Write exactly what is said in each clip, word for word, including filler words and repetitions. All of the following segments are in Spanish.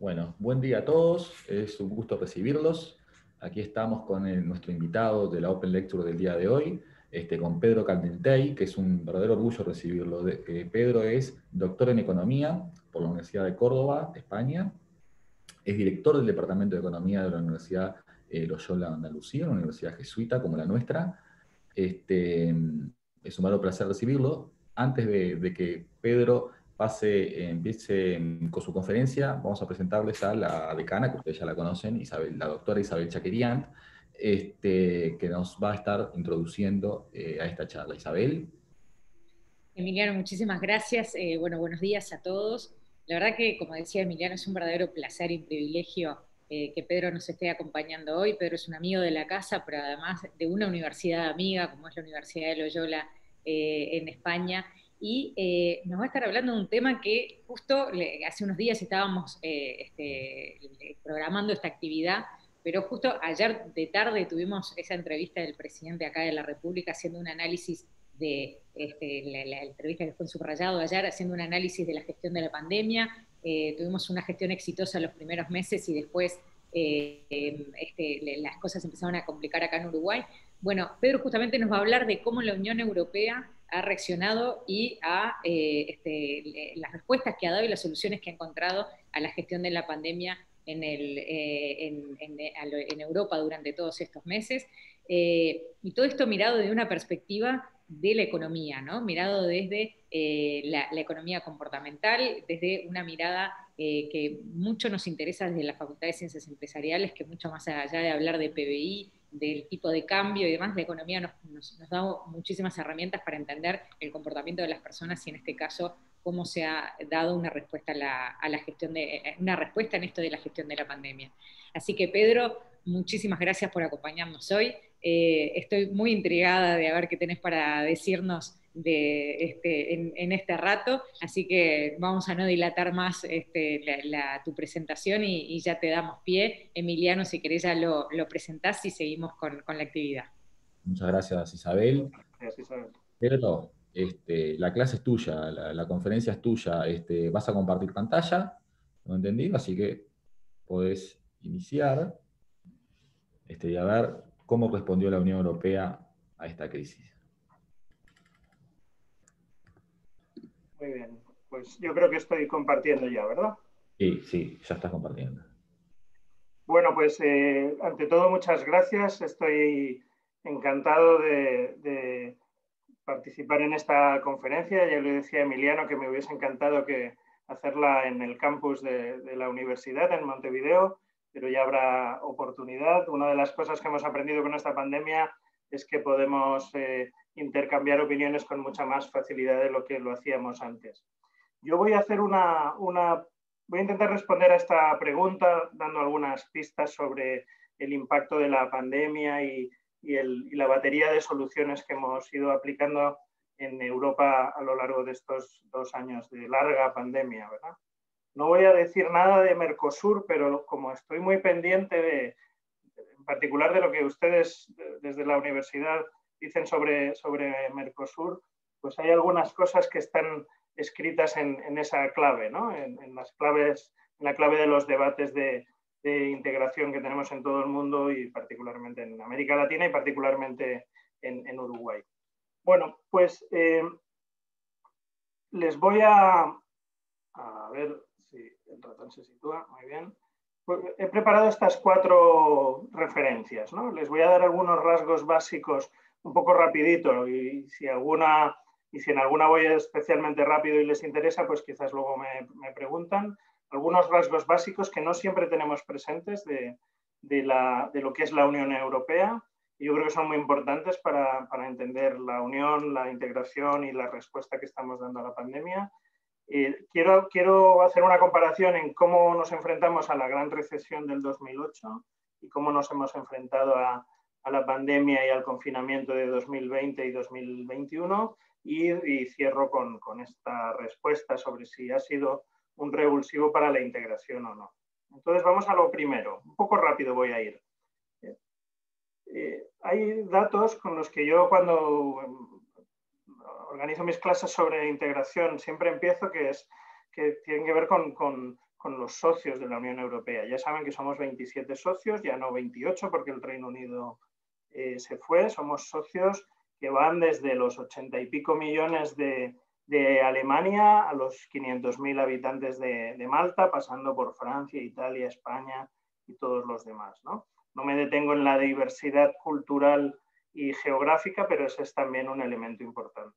Bueno, buen día a todos, es un gusto recibirlos. Aquí estamos con el- nuestro invitado de la Open Lecture del día de hoy, este, con Pedro Caldentey, que es un verdadero orgullo recibirlo. De- eh, Pedro es doctor en Economía por la Universidad de Córdoba, España. Es director del Departamento de Economía de la Universidad eh, Loyola de Andalucía, una universidad jesuita como la nuestra. Este, es un verdadero placer recibirlo. Antes de, de que Pedro pase, eh, empiece mm, con su conferencia, vamos a presentarles a la decana, que ustedes ya la conocen, Isabel, la doctora Isabel Chakerian, este, que nos va a estar introduciendo eh, a esta charla. Isabel. Emiliano, muchísimas gracias. Eh, bueno, buenos días a todos. La verdad que, como decía Emiliano, es un verdadero placer y privilegio eh, que Pedro nos esté acompañando hoy. Pedro es un amigo de la casa, pero además de una universidad amiga, como es la Universidad de Loyola eh, en España. Y eh, nos va a estar hablando de un tema que justo le, hace unos días estábamos eh, este, programando esta actividad, pero justo ayer de tarde tuvimos esa entrevista del presidente acá de la República haciendo un análisis de este, la, la, entrevista que fue en Subrayado ayer, haciendo un análisis de la gestión de la pandemia. Eh, tuvimos una gestión exitosa los primeros meses y después eh, este, le, las cosas empezaron a complicar acá en Uruguay. Bueno, Pedro justamente nos va a hablar de cómo la Unión Europea ha reaccionado y a eh, este, las respuestas que ha dado y las soluciones que ha encontrado a la gestión de la pandemia en, el, eh, en, en, en Europa durante todos estos meses. Eh, y todo esto mirado desde una perspectiva de la economía, ¿no? Mirado desde eh, la, la, economía comportamental, desde una mirada eh, que mucho nos interesa desde la Facultad de Ciencias Empresariales, que mucho más allá de hablar de P B I, del tipo de cambio y demás, la economía nos, nos, nos da muchísimas herramientas para entender el comportamiento de las personas y en este caso cómo se ha dado una respuesta a la, a la gestión de, una respuesta en esto de la gestión de la pandemia. Así que Pedro, muchísimas gracias por acompañarnos hoy. Eh, estoy muy intrigada de ver qué tenés para decirnos de, este, en, en este rato, así que vamos a no dilatar más este, la, la, tu presentación y, y ya te damos pie. Emiliano, si querés ya lo, lo presentás y seguimos con, con la actividad. Muchas gracias, Isabel. Gracias, Isabel. Pedro, este, la clase es tuya, la, la conferencia es tuya. Este, vas a compartir pantalla, ¿no entendí? Así que podés iniciar este, y a ver cómo respondió la Unión Europea a esta crisis. Muy bien, pues yo creo que estoy compartiendo ya, ¿verdad? Sí, sí, ya estás compartiendo. Bueno, pues eh, ante todo muchas gracias. Estoy encantado de, de participar en esta conferencia. Ya le decía a Emiliano que me hubiese encantado que hacerla en el campus de, de la universidad en Montevideo, pero ya habrá oportunidad. Una de las cosas que hemos aprendido con esta pandemia es que podemos eh, intercambiar opiniones con mucha más facilidad de lo que lo hacíamos antes. Yo voy a hacer una, una voy a intentar responder a esta pregunta dando algunas pistas sobre el impacto de la pandemia y, y, el, y la batería de soluciones que hemos ido aplicando en Europa a lo largo de estos dos años de larga pandemia, ¿verdad? No voy a decir nada de Mercosur, pero como estoy muy pendiente de, en particular de lo que ustedes desde la universidad dicen sobre, sobre Mercosur, pues hay algunas cosas que están escritas en, en esa clave, ¿no? En, en, las claves, en la clave de los debates de, de integración que tenemos en todo el mundo y particularmente en América Latina y particularmente en, en Uruguay. Bueno, pues eh, les voy a, a ver si el ratón se sitúa, muy bien. Pues he preparado estas cuatro referencias, ¿no? Les voy a dar algunos rasgos básicos un poco rapidito y si alguna y si en alguna voy especialmente rápido y les interesa, pues quizás luego me, me preguntan. Algunos rasgos básicos que no siempre tenemos presentes de, de, la, de lo que es la Unión Europea y yo creo que son muy importantes para, para entender la unión, la integración y la respuesta que estamos dando a la pandemia. Eh, quiero, quiero hacer una comparación en cómo nos enfrentamos a la gran recesión del dos mil ocho y cómo nos hemos enfrentado a, a la pandemia y al confinamiento de dos mil veinte y dos mil veintiuno y, y cierro con, con esta respuesta sobre si ha sido un revulsivo para la integración o no. Entonces vamos a lo primero, un poco rápido voy a ir. Eh, eh, hay datos con los que yo cuando organizo mis clases sobre integración, siempre empiezo que, es, que tienen que ver con, con, con los socios de la Unión Europea. Ya saben que somos veintisiete socios, ya no veintiocho porque el Reino Unido eh, se fue. Somos socios que van desde los ochenta y pico millones de, de Alemania a los quinientos mil habitantes de, de Malta, pasando por Francia, Italia, España y todos los demás, ¿no? No me detengo en la diversidad cultural y geográfica, pero ese es también un elemento importante.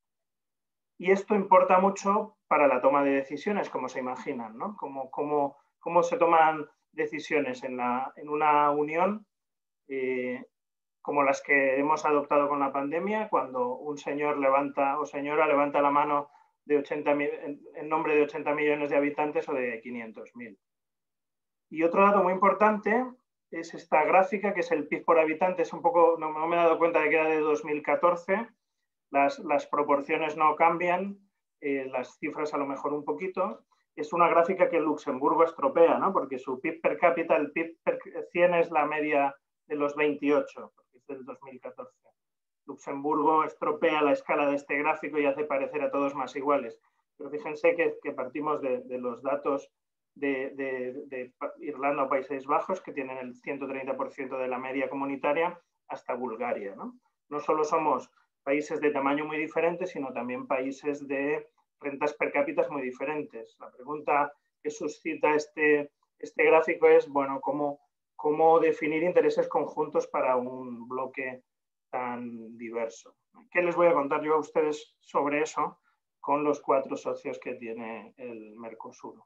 Y esto importa mucho para la toma de decisiones, como se imaginan, ¿no? Cómo, cómo, cómo se toman decisiones en, la, en una unión eh, como las que hemos adoptado con la pandemia, cuando un señor levanta o señora levanta la mano de ochenta, en, en nombre de ochenta millones de habitantes o de quinientos mil. Y otro dato muy importante es esta gráfica, que es el P I B por habitante. Es un poco, no, no me he dado cuenta de que era de dos mil catorce. Las, las proporciones no cambian, eh, las cifras a lo mejor un poquito. Es una gráfica que Luxemburgo estropea, ¿no? Porque su P I B per cápita, el P I B per cien es la media de los veintiocho, porque es del dos mil catorce. Luxemburgo estropea la escala de este gráfico y hace parecer a todos más iguales. Pero fíjense que, que partimos de, de los datos de, de, de Irlanda o Países Bajos, que tienen el ciento treinta por ciento de la media comunitaria, hasta Bulgaria, ¿no? No solo somos países de tamaño muy diferentes, sino también países de rentas per cápita muy diferentes. La pregunta que suscita este, este gráfico es, bueno, ¿cómo, cómo definir intereses conjuntos para un bloque tan diverso? ¿Qué les voy a contar yo a ustedes sobre eso con los cuatro socios que tiene el Mercosur?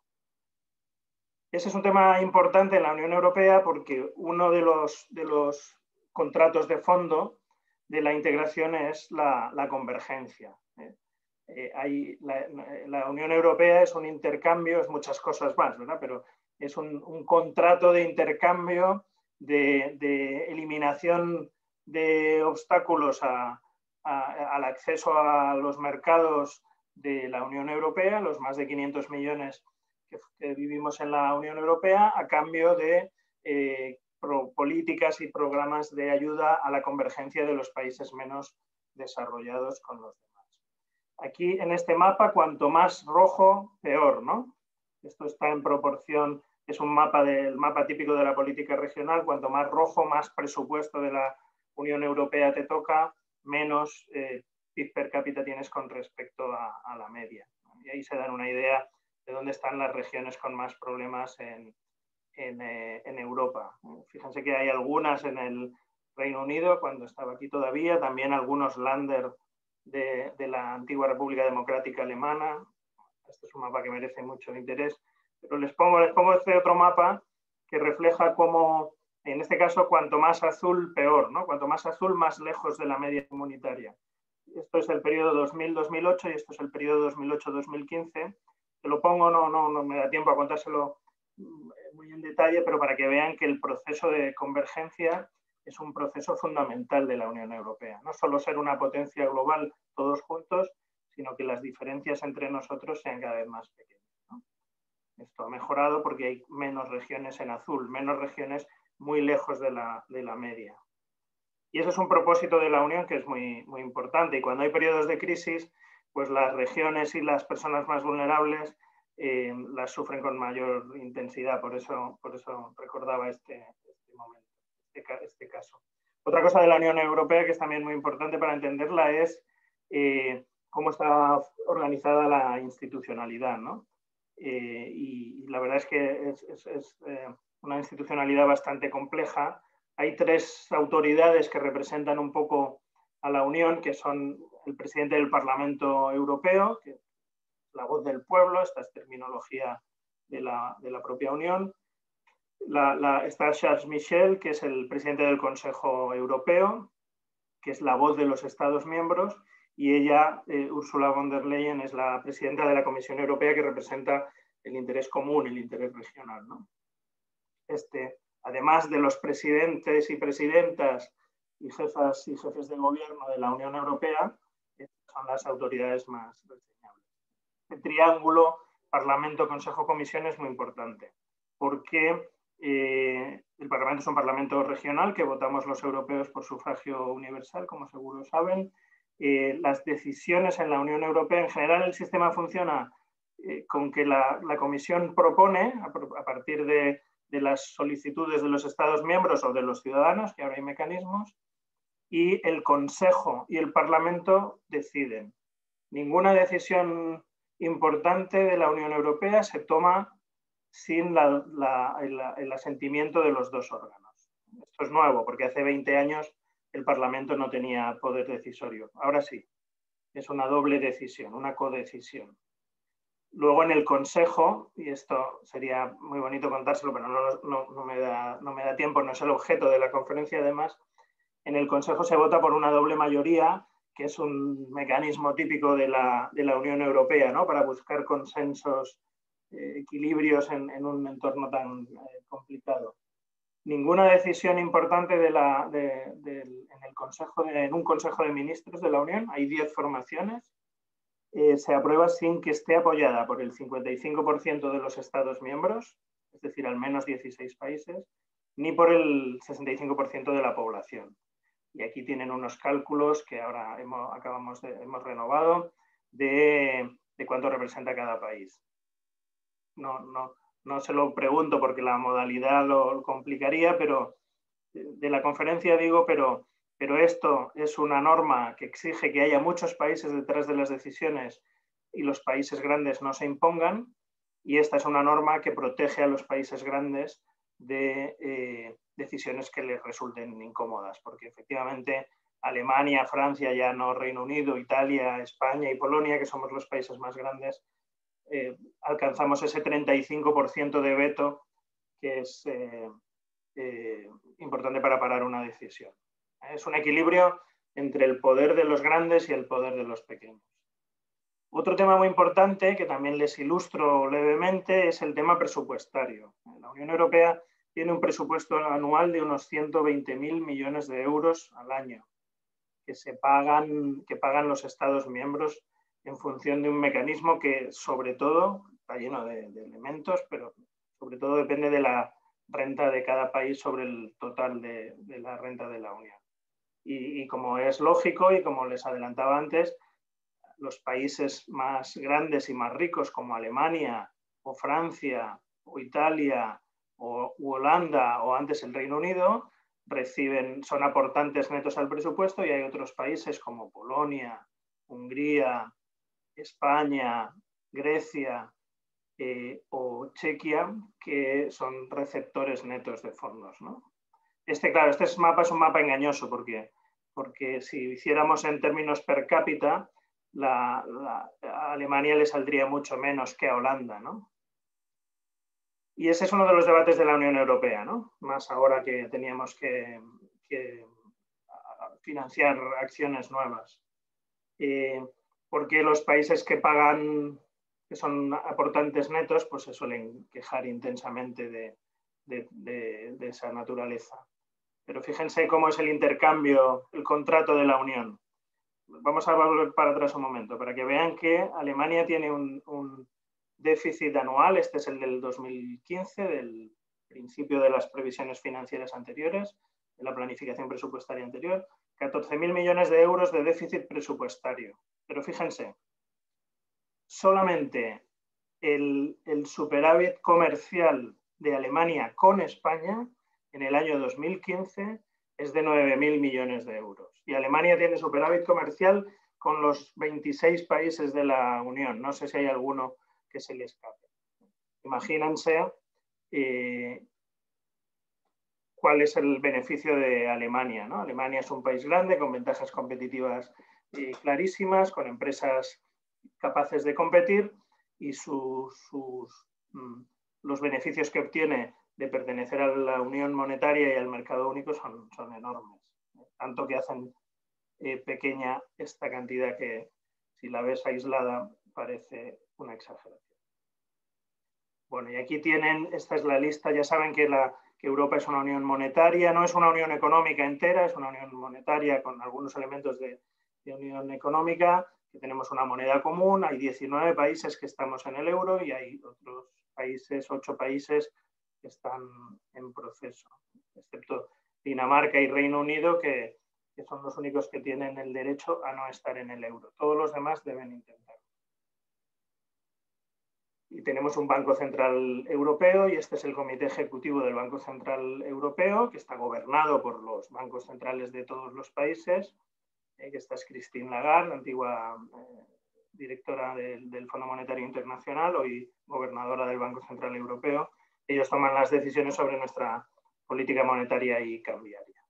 Ese es un tema importante en la Unión Europea porque uno de los, de los contratos de fondo de la integración es la, la convergencia. ¿eh? Eh, hay, la, la Unión Europea es un intercambio, es muchas cosas más, ¿verdad? Pero es un, un contrato de intercambio, de, de eliminación de obstáculos a, a, al acceso a los mercados de la Unión Europea, los más de quinientos millones que, que vivimos en la Unión Europea, a cambio de eh, políticas y programas de ayuda a la convergencia de los países menos desarrollados con los demás. Aquí en este mapa, cuanto más rojo, peor, ¿no? Esto está en proporción, es un mapa del mapa típico de la política regional. Cuanto más rojo, más presupuesto de la Unión Europea te toca, menos eh, P I B per cápita tienes con respecto a, a la media, ¿no? Y ahí se dan una idea de dónde están las regiones con más problemas en En, eh, en Europa. Fíjense que hay algunas en el Reino Unido, cuando estaba aquí todavía, también algunos Länder de, de la antigua República Democrática Alemana. Este es un mapa que merece mucho interés, pero les pongo, les pongo este otro mapa que refleja cómo, en este caso, cuanto más azul, peor, ¿no? Cuanto más azul, más lejos de la media comunitaria. Esto es el periodo dos mil a dos mil ocho y esto es el periodo dos mil ocho a dos mil quince. Te lo pongo, no, no, no me da tiempo a contárselo muy en detalle, pero para que vean que el proceso de convergencia es un proceso fundamental de la Unión Europea. No solo ser una potencia global todos juntos, sino que las diferencias entre nosotros sean cada vez más pequeñas, ¿no? Esto ha mejorado porque hay menos regiones en azul, menos regiones muy lejos de la, de la media. Y ese es un propósito de la Unión que es muy, muy importante. Y cuando hay periodos de crisis, pues las regiones y las personas más vulnerables Eh, las sufren con mayor intensidad, por eso, por eso recordaba este, este momento, este, este caso. Otra cosa de la Unión Europea que es también muy importante para entenderla es eh, cómo está organizada la institucionalidad, ¿no? Eh, y, y la verdad es que es, es, es eh, una institucionalidad bastante compleja. Hay tres autoridades que representan un poco a la Unión, que son el presidente del Parlamento Europeo, que la voz del pueblo, esta es terminología de la, de la propia Unión. La, la, está Charles Michel, que es el presidente del Consejo Europeo, que es la voz de los Estados miembros, y ella, eh, Ursula von der Leyen, es la presidenta de la Comisión Europea que representa el interés común, el interés regional, ¿no? Este, además de los presidentes y presidentas y jefas y jefes de gobierno de la Unión Europea, son las autoridades más reseñables. El triángulo Parlamento, Consejo, Comisión es muy importante porque eh, el Parlamento es un Parlamento regional que votamos los europeos por sufragio universal, como seguro saben. Eh, las decisiones en la Unión Europea, en general el sistema funciona eh, con que la, la Comisión propone, a, a partir de, de las solicitudes de los Estados miembros o de los ciudadanos, que ahora hay mecanismos, y el Consejo y el Parlamento deciden. Ninguna decisión importante de la Unión Europea se toma sin la, la, el, el asentimiento de los dos órganos. Esto es nuevo, porque hace veinte años el Parlamento no tenía poder decisorio. Ahora sí, es una doble decisión, una codecisión. Luego en el Consejo, y esto sería muy bonito contárselo, pero no, no, no, me da, no me da tiempo, no es el objeto de la conferencia además, en el Consejo se vota por una doble mayoría, que es un mecanismo típico de la, de la Unión Europea, ¿no? Para buscar consensos, eh, equilibrios en, en un entorno tan eh, complicado. Ninguna decisión importante de la, de, de, en, el consejo de, en un Consejo de Ministros de la Unión, hay diez formaciones, eh, se aprueba sin que esté apoyada por el cincuenta y cinco por ciento de los Estados miembros, es decir, al menos dieciséis países, ni por el sesenta y cinco por ciento de la población. Y aquí tienen unos cálculos que ahora hemos, acabamos de, hemos renovado de, de cuánto representa cada país. No, no, no se lo pregunto porque la modalidad lo complicaría, pero de la conferencia digo, pero, pero esto es una norma que exige que haya muchos países detrás de las decisiones y los países grandes no se impongan, y esta es una norma que protege a los países grandes de eh, decisiones que les resulten incómodas, porque efectivamente Alemania, Francia, ya no Reino Unido, Italia, España y Polonia, que somos los países más grandes, eh, alcanzamos ese treinta y cinco por ciento de veto que es eh, eh, importante para parar una decisión. Es un equilibrio entre el poder de los grandes y el poder de los pequeños. Otro tema muy importante, que también les ilustro levemente, es el tema presupuestario. La Unión Europea tiene un presupuesto anual de unos ciento veinte mil millones de euros al año, que, se pagan, que pagan los Estados miembros en función de un mecanismo que, sobre todo, está lleno de, de elementos, pero sobre todo depende de la renta de cada país sobre el total de, de la renta de la Unión. Y, y como es lógico y como les adelantaba antes, los países más grandes y más ricos como Alemania o Francia o Italia o u Holanda o antes el Reino Unido reciben, son aportantes netos al presupuesto, y hay otros países como Polonia, Hungría, España, Grecia eh, o Chequia que son receptores netos de fondos, ¿no? Este, claro, este mapa es un mapa engañoso porque, porque si hiciéramos en términos per cápita, La, la, a Alemania le saldría mucho menos que a Holanda, ¿no? Y ese es uno de los debates de la Unión Europea, ¿no? Más ahora que teníamos que, que financiar acciones nuevas. Eh, porque los países que pagan, que son aportantes netos, pues se suelen quejar intensamente de, de, de, de esa naturaleza. Pero fíjense cómo es el intercambio, el contrato de la Unión. Vamos a volver para atrás un momento, para que vean que Alemania tiene un, un déficit anual, este es el del dos mil quince, del principio de las previsiones financieras anteriores, de la planificación presupuestaria anterior, catorce mil millones de euros de déficit presupuestario. Pero fíjense, solamente el, el superávit comercial de Alemania con España en el año dos mil quince es de nueve mil millones de euros. Y Alemania tiene superávit comercial con los veintiséis países de la Unión. No sé si hay alguno que se le escape. Imagínense eh, cuál es el beneficio de Alemania, ¿no? Alemania es un país grande con ventajas competitivas eh, clarísimas, con empresas capaces de competir, y sus, sus, mm, los beneficios que obtiene de pertenecer a la Unión Monetaria y al mercado único son, son enormes. Tanto que hacen eh, pequeña esta cantidad que, si la ves aislada, parece una exageración. Bueno, y aquí tienen, esta es la lista, ya saben que, la, que Europa es una unión monetaria, no es una unión económica entera, es una unión monetaria con algunos elementos de, de unión económica, que tenemos una moneda común, hay diecinueve países que estamos en el euro y hay otros países, ocho países que están en proceso, excepto Dinamarca y Reino Unido, que, que son los únicos que tienen el derecho a no estar en el euro. Todos los demás deben intentar. y tenemos un Banco Central Europeo, y este es el Comité Ejecutivo del Banco Central Europeo, que está gobernado por los bancos centrales de todos los países, eh, que esta es Christine Lagarde, antigua eh, directora del, del Fondo Monetario Internacional, hoy gobernadora del Banco Central Europeo. Ellos toman las decisiones sobre nuestra política monetaria y cambiaria.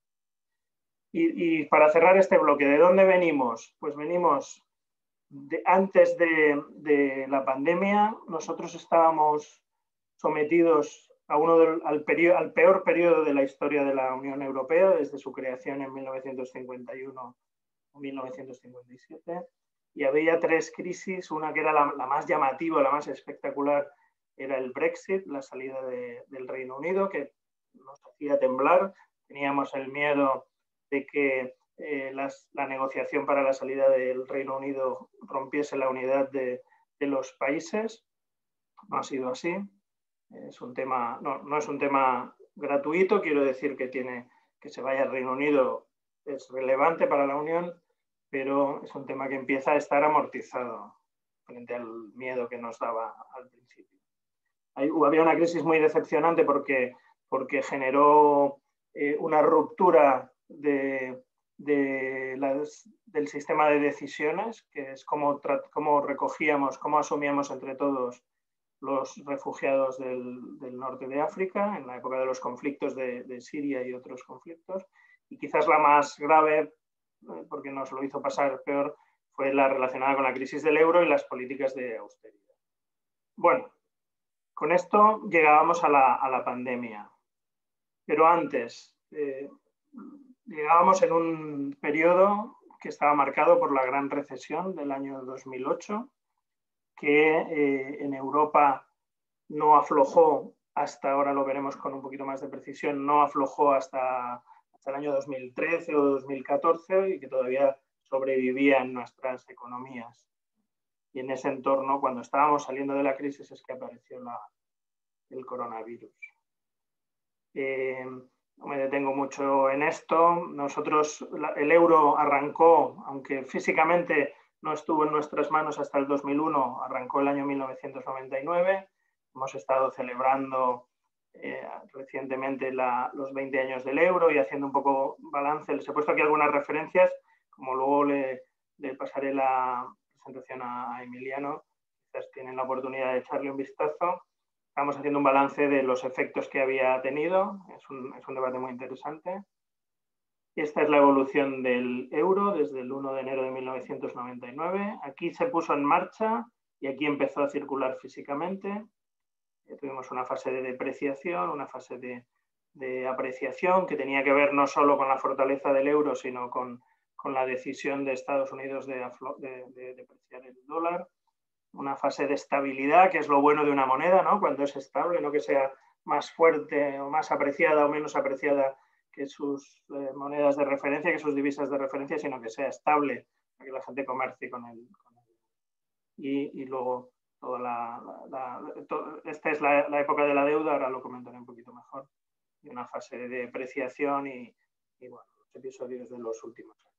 Y, y para cerrar este bloque, ¿de dónde venimos? Pues venimos de, antes de, de la pandemia. Nosotros estábamos sometidos a uno del, al, periodo, al peor periodo de la historia de la Unión Europea, desde su creación en mil novecientos cincuenta y uno a mil novecientos cincuenta y siete, y había tres crisis. Una que era la, la más llamativa, la más espectacular, era el Brexit, la salida de, del Reino Unido, que nos hacía temblar. Teníamos el miedo de que eh, las, la negociación para la salida del Reino Unido rompiese la unidad de, de los países. No ha sido así. Es un tema, no, no es un tema gratuito, quiero decir que, tiene, que se vaya al Reino Unido es relevante para la Unión, pero es un tema que empieza a estar amortizado frente al miedo que nos daba al principio. Hay, había una crisis muy decepcionante porque, porque generó eh, una ruptura de, de las, del sistema de decisiones, que es cómo, cómo recogíamos, cómo asumíamos entre todos los refugiados del, del norte de África, en la época de los conflictos de, de Siria y otros conflictos. Y quizás la más grave, porque nos lo hizo pasar peor, fue la relacionada con la crisis del euro y las políticas de austeridad. Bueno, con esto llegábamos a la, a la pandemia. Pero antes, eh, llegábamos en un periodo que estaba marcado por la gran recesión del año dos mil ocho, que eh, en Europa no aflojó hasta, ahora lo veremos con un poquito más de precisión, no aflojó hasta, hasta el año dos mil trece o dos mil catorce, y que todavía sobrevivía en nuestras economías. Y en ese entorno, cuando estábamos saliendo de la crisis, es que apareció la, el coronavirus. Eh, no me detengo mucho en esto. Nosotros, la, el euro arrancó, aunque físicamente no estuvo en nuestras manos hasta el dos mil uno, arrancó el año mil novecientos noventa y nueve. Hemos estado celebrando eh, recientemente la, los veinte años del euro y haciendo un poco balance. Les he puesto aquí algunas referencias, como luego le, le pasaré la presentación a, a Emiliano. Quizás tienen la oportunidad de echarle un vistazo. Estamos haciendo un balance de los efectos que había tenido. Es un, es un debate muy interesante. Esta es la evolución del euro desde el uno de enero de mil novecientos noventa y nueve. Aquí se puso en marcha y aquí empezó a circular físicamente. Tuvimos una fase de depreciación, una fase de, de apreciación que tenía que ver no solo con la fortaleza del euro, sino con, con la decisión de Estados Unidos de, de, de depreciar el dólar. Una fase de estabilidad, que es lo bueno de una moneda, ¿no? Cuando es estable, no que sea más fuerte o más apreciada o menos apreciada que sus eh, monedas de referencia, que sus divisas de referencia, sino que sea estable, para que la gente comercie con él. Con él. Y, y luego, toda la, la, la, to, esta es la, la época de la deuda, ahora lo comentaré un poquito mejor, y una fase de depreciación y, y bueno, los episodios de los últimos años.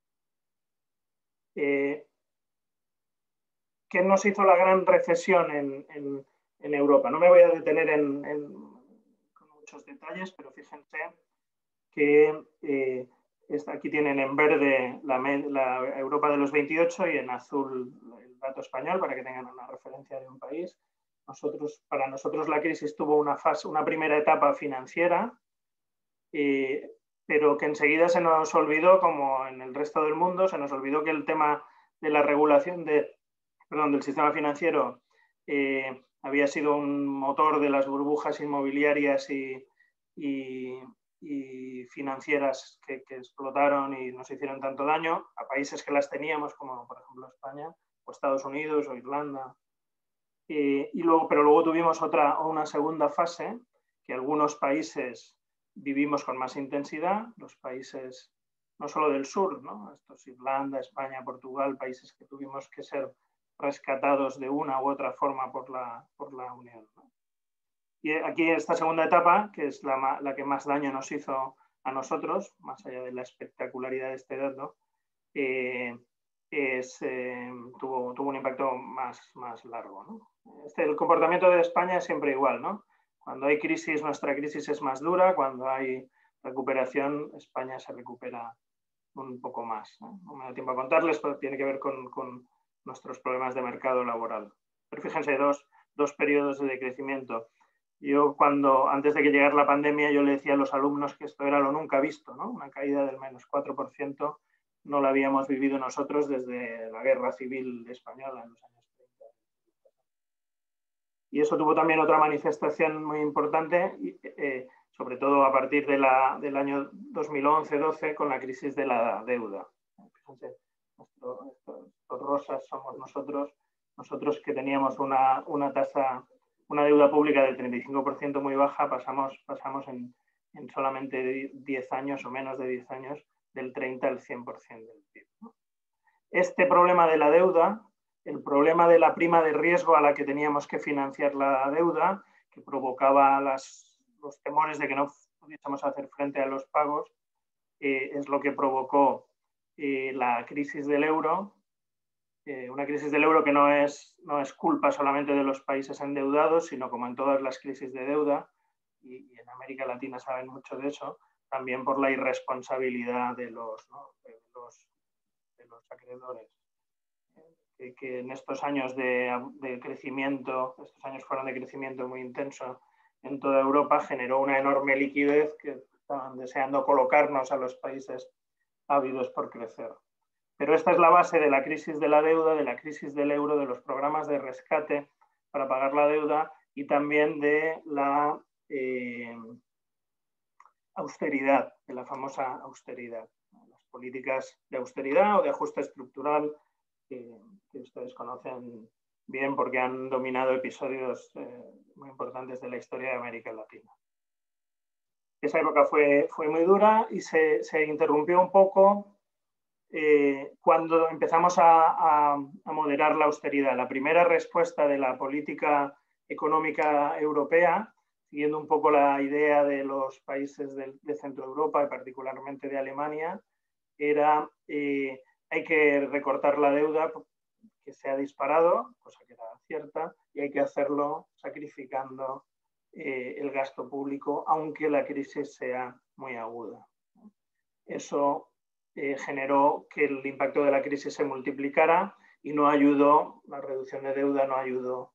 Eh, ¿Qué nos hizo la gran recesión en, en, en Europa? No me voy a detener en, en, con muchos detalles, pero fíjense que eh, esta, aquí tienen en verde la, la Europa de los veintiocho y en azul el dato español, para que tengan una referencia de un país. Nosotros, para nosotros la crisis tuvo una, fase, una primera etapa financiera, eh, pero que enseguida se nos olvidó, como en el resto del mundo, se nos olvidó que el tema de la regulación de Perdón, del sistema financiero eh, había sido un motor de las burbujas inmobiliarias y, y, y financieras que, que explotaron y nos hicieron tanto daño a países que las teníamos, como por ejemplo España, o Estados Unidos o Irlanda. Eh, y luego, pero luego tuvimos otra, una segunda fase que algunos países vivimos con más intensidad, los países no solo del sur, ¿no? Estos Irlanda, España, Portugal, países que tuvimos que ser rescatados de una u otra forma por la, por la Unión, ¿no? Y aquí esta segunda etapa, que es la, la que más daño nos hizo a nosotros, más allá de la espectacularidad de este dato, eh, es, eh, tuvo, tuvo un impacto más, más largo, ¿no? Este, el comportamiento de España es siempre igual, ¿no? Cuando hay crisis, nuestra crisis es más dura, cuando hay recuperación, España se recupera un poco más, ¿no? No me da tiempo a contarles, pero tiene que ver con, con nuestros problemas de mercado laboral. Pero fíjense, dos, dos periodos de decrecimiento. Yo cuando, antes de que llegara la pandemia, yo le decía a los alumnos que esto era lo nunca visto, ¿no? Una caída del menos cuatro por ciento no la habíamos vivido nosotros desde la Guerra Civil Española en los años treinta. Y eso tuvo también otra manifestación muy importante, eh, sobre todo a partir de la, del año dos mil once doce, con la crisis de la deuda. Fíjense, nuestro, estos, estos rosas somos nosotros, nosotros que teníamos una, una tasa, una deuda pública del treinta y cinco por ciento muy baja, pasamos, pasamos en, en solamente diez años o menos de diez años del treinta al cien por ciento del P I B, ¿no? Este problema de la deuda, el problema de la prima de riesgo a la que teníamos que financiar la deuda, que provocaba las, los temores de que no pudiésemos hacer frente a los pagos, eh, es lo que provocó eh, la crisis del euro, eh, una crisis del euro que no es, no es culpa solamente de los países endeudados, sino como en todas las crisis de deuda, y, y en América Latina saben mucho de eso, también por la irresponsabilidad de los, ¿no? de los, de los acreedores. Que, que en estos años de, de crecimiento, estos años fueron de crecimiento muy intenso en toda Europa, generó una enorme liquidez que estaban deseando colocarnos a los países ávidos por crecer. Pero esta es la base de la crisis de la deuda, de la crisis del euro, de los programas de rescate para pagar la deuda y también de la eh, austeridad, de la famosa austeridad. Las políticas de austeridad o de ajuste estructural que, que ustedes conocen bien porque han dominado episodios eh, muy importantes de la historia de América Latina. Esa época fue, fue muy dura y se, se interrumpió un poco eh, cuando empezamos a, a, a moderar la austeridad. La primera respuesta de la política económica europea, siguiendo un poco la idea de los países de, de Centro Europa y particularmente de Alemania, era eh, hay que recortar la deuda que se ha disparado, cosa que era cierta, y hay que hacerlo sacrificando eh, el gasto público, aunque la crisis sea muy aguda. Eso eh, generó que el impacto de la crisis se multiplicara y no ayudó, la reducción de deuda no ayudó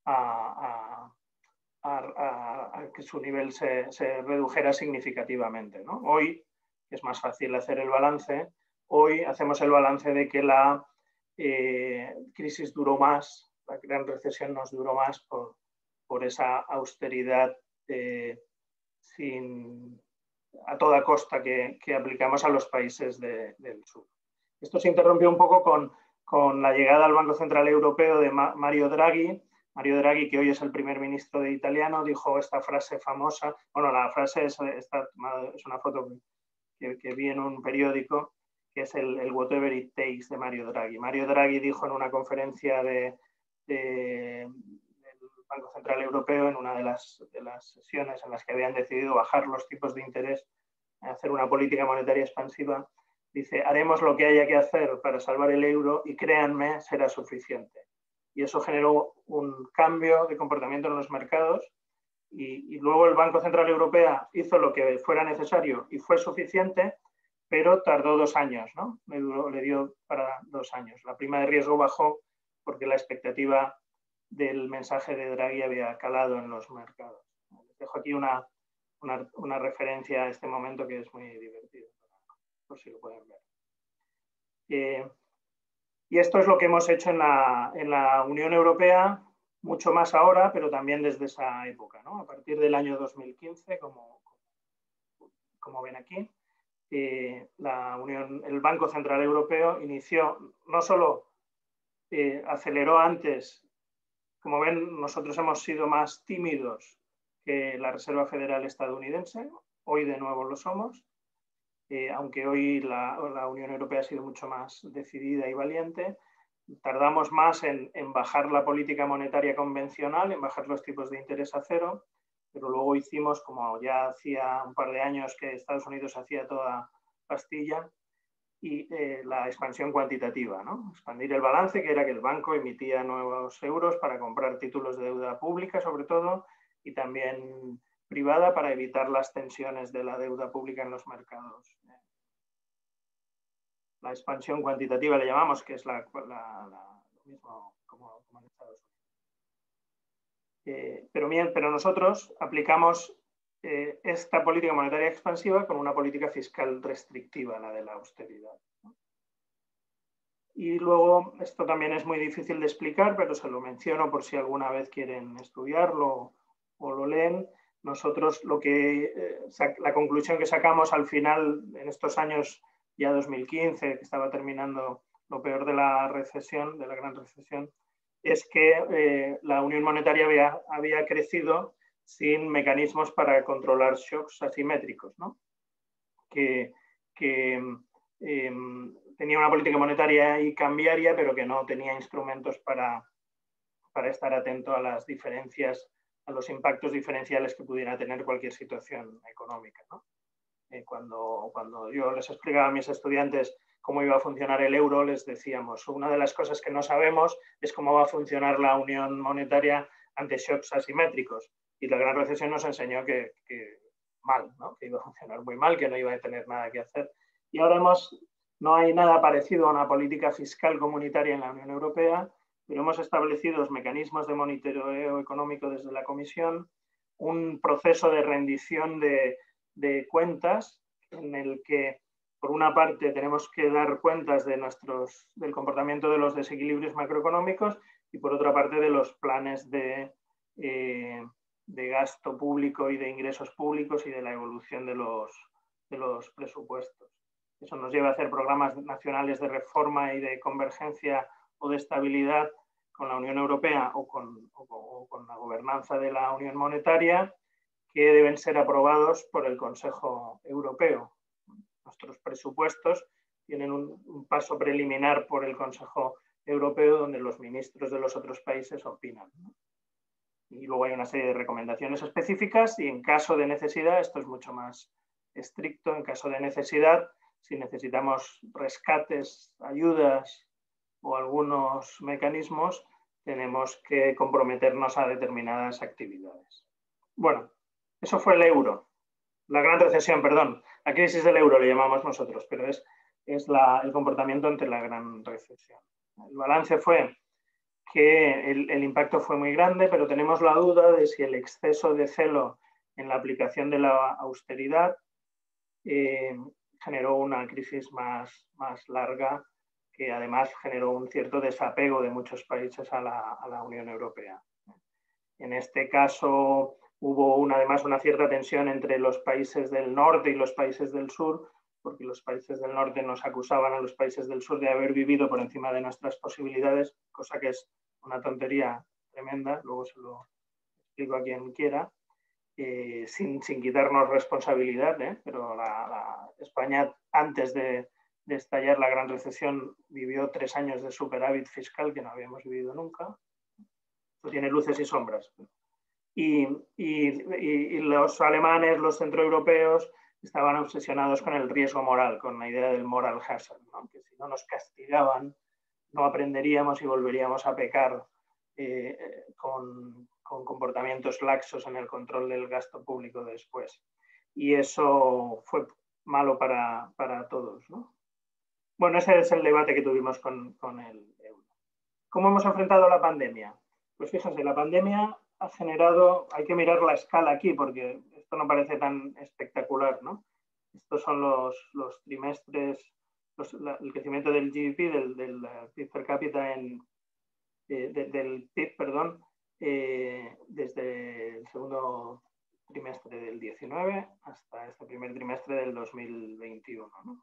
a, a, a, a que su nivel se, se redujera significativamente, ¿no? Hoy es más fácil hacer el balance. Hoy hacemos el balance de que la eh, crisis duró más, la gran recesión nos duró más por, por esa austeridad eh, sin, a toda costa que, que aplicamos a los países de, del sur. Esto se interrumpió un poco con, con la llegada al Banco Central Europeo de Ma, Mario Draghi. Mario Draghi, que hoy es el primer ministro de italiano, dijo esta frase famosa, bueno, la frase es, está, es una foto que, que vi en un periódico, que es el, el whatever it takes de Mario Draghi. Mario Draghi dijo en una conferencia de, de, del Banco Central Europeo, en una de las, de las sesiones en las que habían decidido bajar los tipos de interés, hacer una política monetaria expansiva, dice, haremos lo que haya que hacer para salvar el euro y créanme, será suficiente. Y eso generó un cambio de comportamiento en los mercados y, y luego el Banco Central Europeo hizo lo que fuera necesario y fue suficiente, pero tardó dos años, ¿no? Le, duró, le dio para dos años. La prima de riesgo bajó porque la expectativa del mensaje de Draghi había calado en los mercados. Les dejo aquí una, una, una referencia a este momento que es muy divertido, por si lo pueden ver. Eh, y esto es lo que hemos hecho en la, en la Unión Europea, mucho más ahora, pero también desde esa época, ¿no? A partir del año dos mil quince, como, como ven aquí, eh, la Unión, el Banco Central Europeo inició, no solo eh, aceleró antes, como ven, nosotros hemos sido más tímidos que la Reserva Federal estadounidense, hoy de nuevo lo somos, eh, aunque hoy la, la Unión Europea ha sido mucho más decidida y valiente. Tardamos más en, en bajar la política monetaria convencional, en bajar los tipos de interés a cero, pero luego hicimos, como ya hacía un par de años que Estados Unidos hacía toda pastilla, y eh, la expansión cuantitativa, ¿no? Expandir el balance, que era que el banco emitía nuevos euros para comprar títulos de deuda pública, sobre todo, y también privada para evitar las tensiones de la deuda pública en los mercados. La expansión cuantitativa le llamamos, que es la, la, la, lo mismo como, como en Estados Unidos. Eh, pero, bien, pero nosotros aplicamos eh, esta política monetaria expansiva con una política fiscal restrictiva, la de la austeridad, ¿no? Y luego, esto también es muy difícil de explicar, pero se lo menciono por si alguna vez quieren estudiarlo o lo leen. Nosotros lo que, eh, la conclusión que sacamos al final, en estos años ya dos mil quince, que estaba terminando lo peor de la recesión, de la gran recesión, es que eh, la unión monetaria había, había crecido sin mecanismos para controlar shocks asimétricos, ¿no? Que, que eh, tenía una política monetaria y cambiaria, pero que no tenía instrumentos para, para estar atento a las diferencias, a los impactos diferenciales que pudiera tener cualquier situación económica, ¿no? Eh, cuando, cuando yo les explicaba a mis estudiantes cómo iba a funcionar el euro, les decíamos, una de las cosas que no sabemos es cómo va a funcionar la unión monetaria ante shocks asimétricos. Y la gran recesión nos enseñó que, que mal, ¿no? Que iba a funcionar muy mal, que no iba a tener nada que hacer. Y ahora hemos, no hay nada parecido a una política fiscal comunitaria en la Unión Europea, pero hemos establecido los mecanismos de monitoreo económico desde la Comisión, un proceso de rendición de, de cuentas en el que, por una parte, tenemos que dar cuentas de nuestros, del comportamiento de los desequilibrios macroeconómicos y, por otra parte, de los planes de, eh, de gasto público y de ingresos públicos y de la evolución de los, de los presupuestos. Eso nos lleva a hacer programas nacionales de reforma y de convergencia o de estabilidad con la Unión Europea o con, o, o con la gobernanza de la Unión Monetaria, que deben ser aprobados por el Consejo Europeo. Nuestros presupuestos tienen un, un paso preliminar por el Consejo Europeo, donde los ministros de los otros países opinan, ¿no? Y luego hay una serie de recomendaciones específicas y en caso de necesidad, esto es mucho más estricto, en caso de necesidad, si necesitamos rescates, ayudas o algunos mecanismos, tenemos que comprometernos a determinadas actividades. Bueno, eso fue el euro. La gran recesión, perdón, la crisis del euro le llamamos nosotros, pero es, es la, el comportamiento ante la gran recesión. El balance fue que el, el impacto fue muy grande, pero tenemos la duda de si el exceso de celo en la aplicación de la austeridad eh, generó una crisis más, más larga, que además generó un cierto desapego de muchos países a la, a la Unión Europea. En este caso, hubo una, además una cierta tensión entre los países del norte y los países del sur, porque los países del norte nos acusaban a los países del sur de haber vivido por encima de nuestras posibilidades, cosa que es una tontería tremenda, luego se lo explico a quien quiera, eh, sin, sin quitarnos responsabilidad, ¿eh? Pero la, la España, antes de, de estallar la gran recesión, vivió tres años de superávit fiscal que no habíamos vivido nunca. Esto tiene luces y sombras. Y, y, y los alemanes, los centroeuropeos, estaban obsesionados con el riesgo moral, con la idea del moral hazard, ¿no? Que si no nos castigaban, no aprenderíamos y volveríamos a pecar eh, con, con comportamientos laxos en el control del gasto público después. Y eso fue malo para, para todos, ¿no? Bueno, ese es el debate que tuvimos con, con el euro. ¿Cómo hemos enfrentado la pandemia? Pues fíjense, la pandemia ha generado, hay que mirar la escala aquí porque esto no parece tan espectacular, ¿no? Estos son los, los trimestres, los, la, el crecimiento del G D P, del, del P I B per cápita, en, eh, de, del P I B, perdón, eh, desde el segundo trimestre del diecinueve hasta este primer trimestre del dos mil veintiuno, ¿no?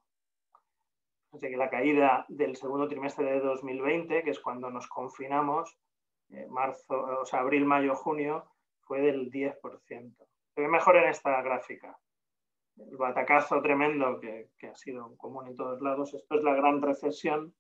Así que la caída del segundo trimestre de dos mil veinte, que es cuando nos confinamos, eh, marzo, o sea, abril, mayo, junio, fue del diez por ciento. Se ve mejor en esta gráfica. El batacazo tremendo que, que ha sido común en todos lados, esto es la gran recesión.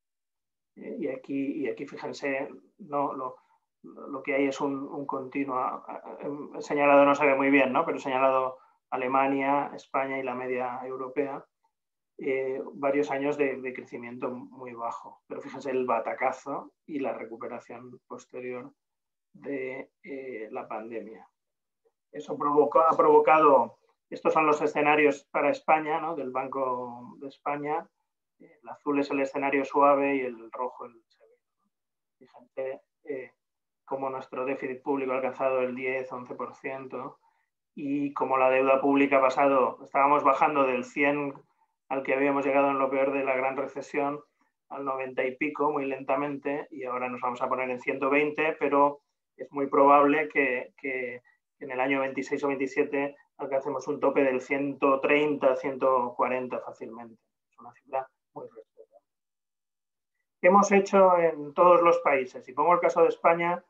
Eh, y, aquí, y aquí, fíjense, no, lo, lo que hay es un, un continuo, eh, señalado no se ve muy bien, ¿no? Pero señalado Alemania, España y la media europea. eh, varios años de, de crecimiento muy bajo. Pero fíjense el batacazo y la recuperación posterior de eh, la pandemia. Eso provocó, ha provocado, estos son los escenarios para España, ¿no? Del Banco de España. El azul es el escenario suave y el rojo el severo. Fíjense eh, cómo nuestro déficit público ha alcanzado el diez a once por ciento y cómo la deuda pública ha pasado, estábamos bajando del cien al que habíamos llegado en lo peor de la gran recesión, al noventa y pico, muy lentamente, y ahora nos vamos a poner en ciento veinte, pero es muy probable que, que en el año veintiséis o veintisiete alcancemos un tope del ciento treinta, ciento cuarenta fácilmente. Es una cifra muy respetable. ¿Qué hemos hecho en todos los países? Y pongo el caso de España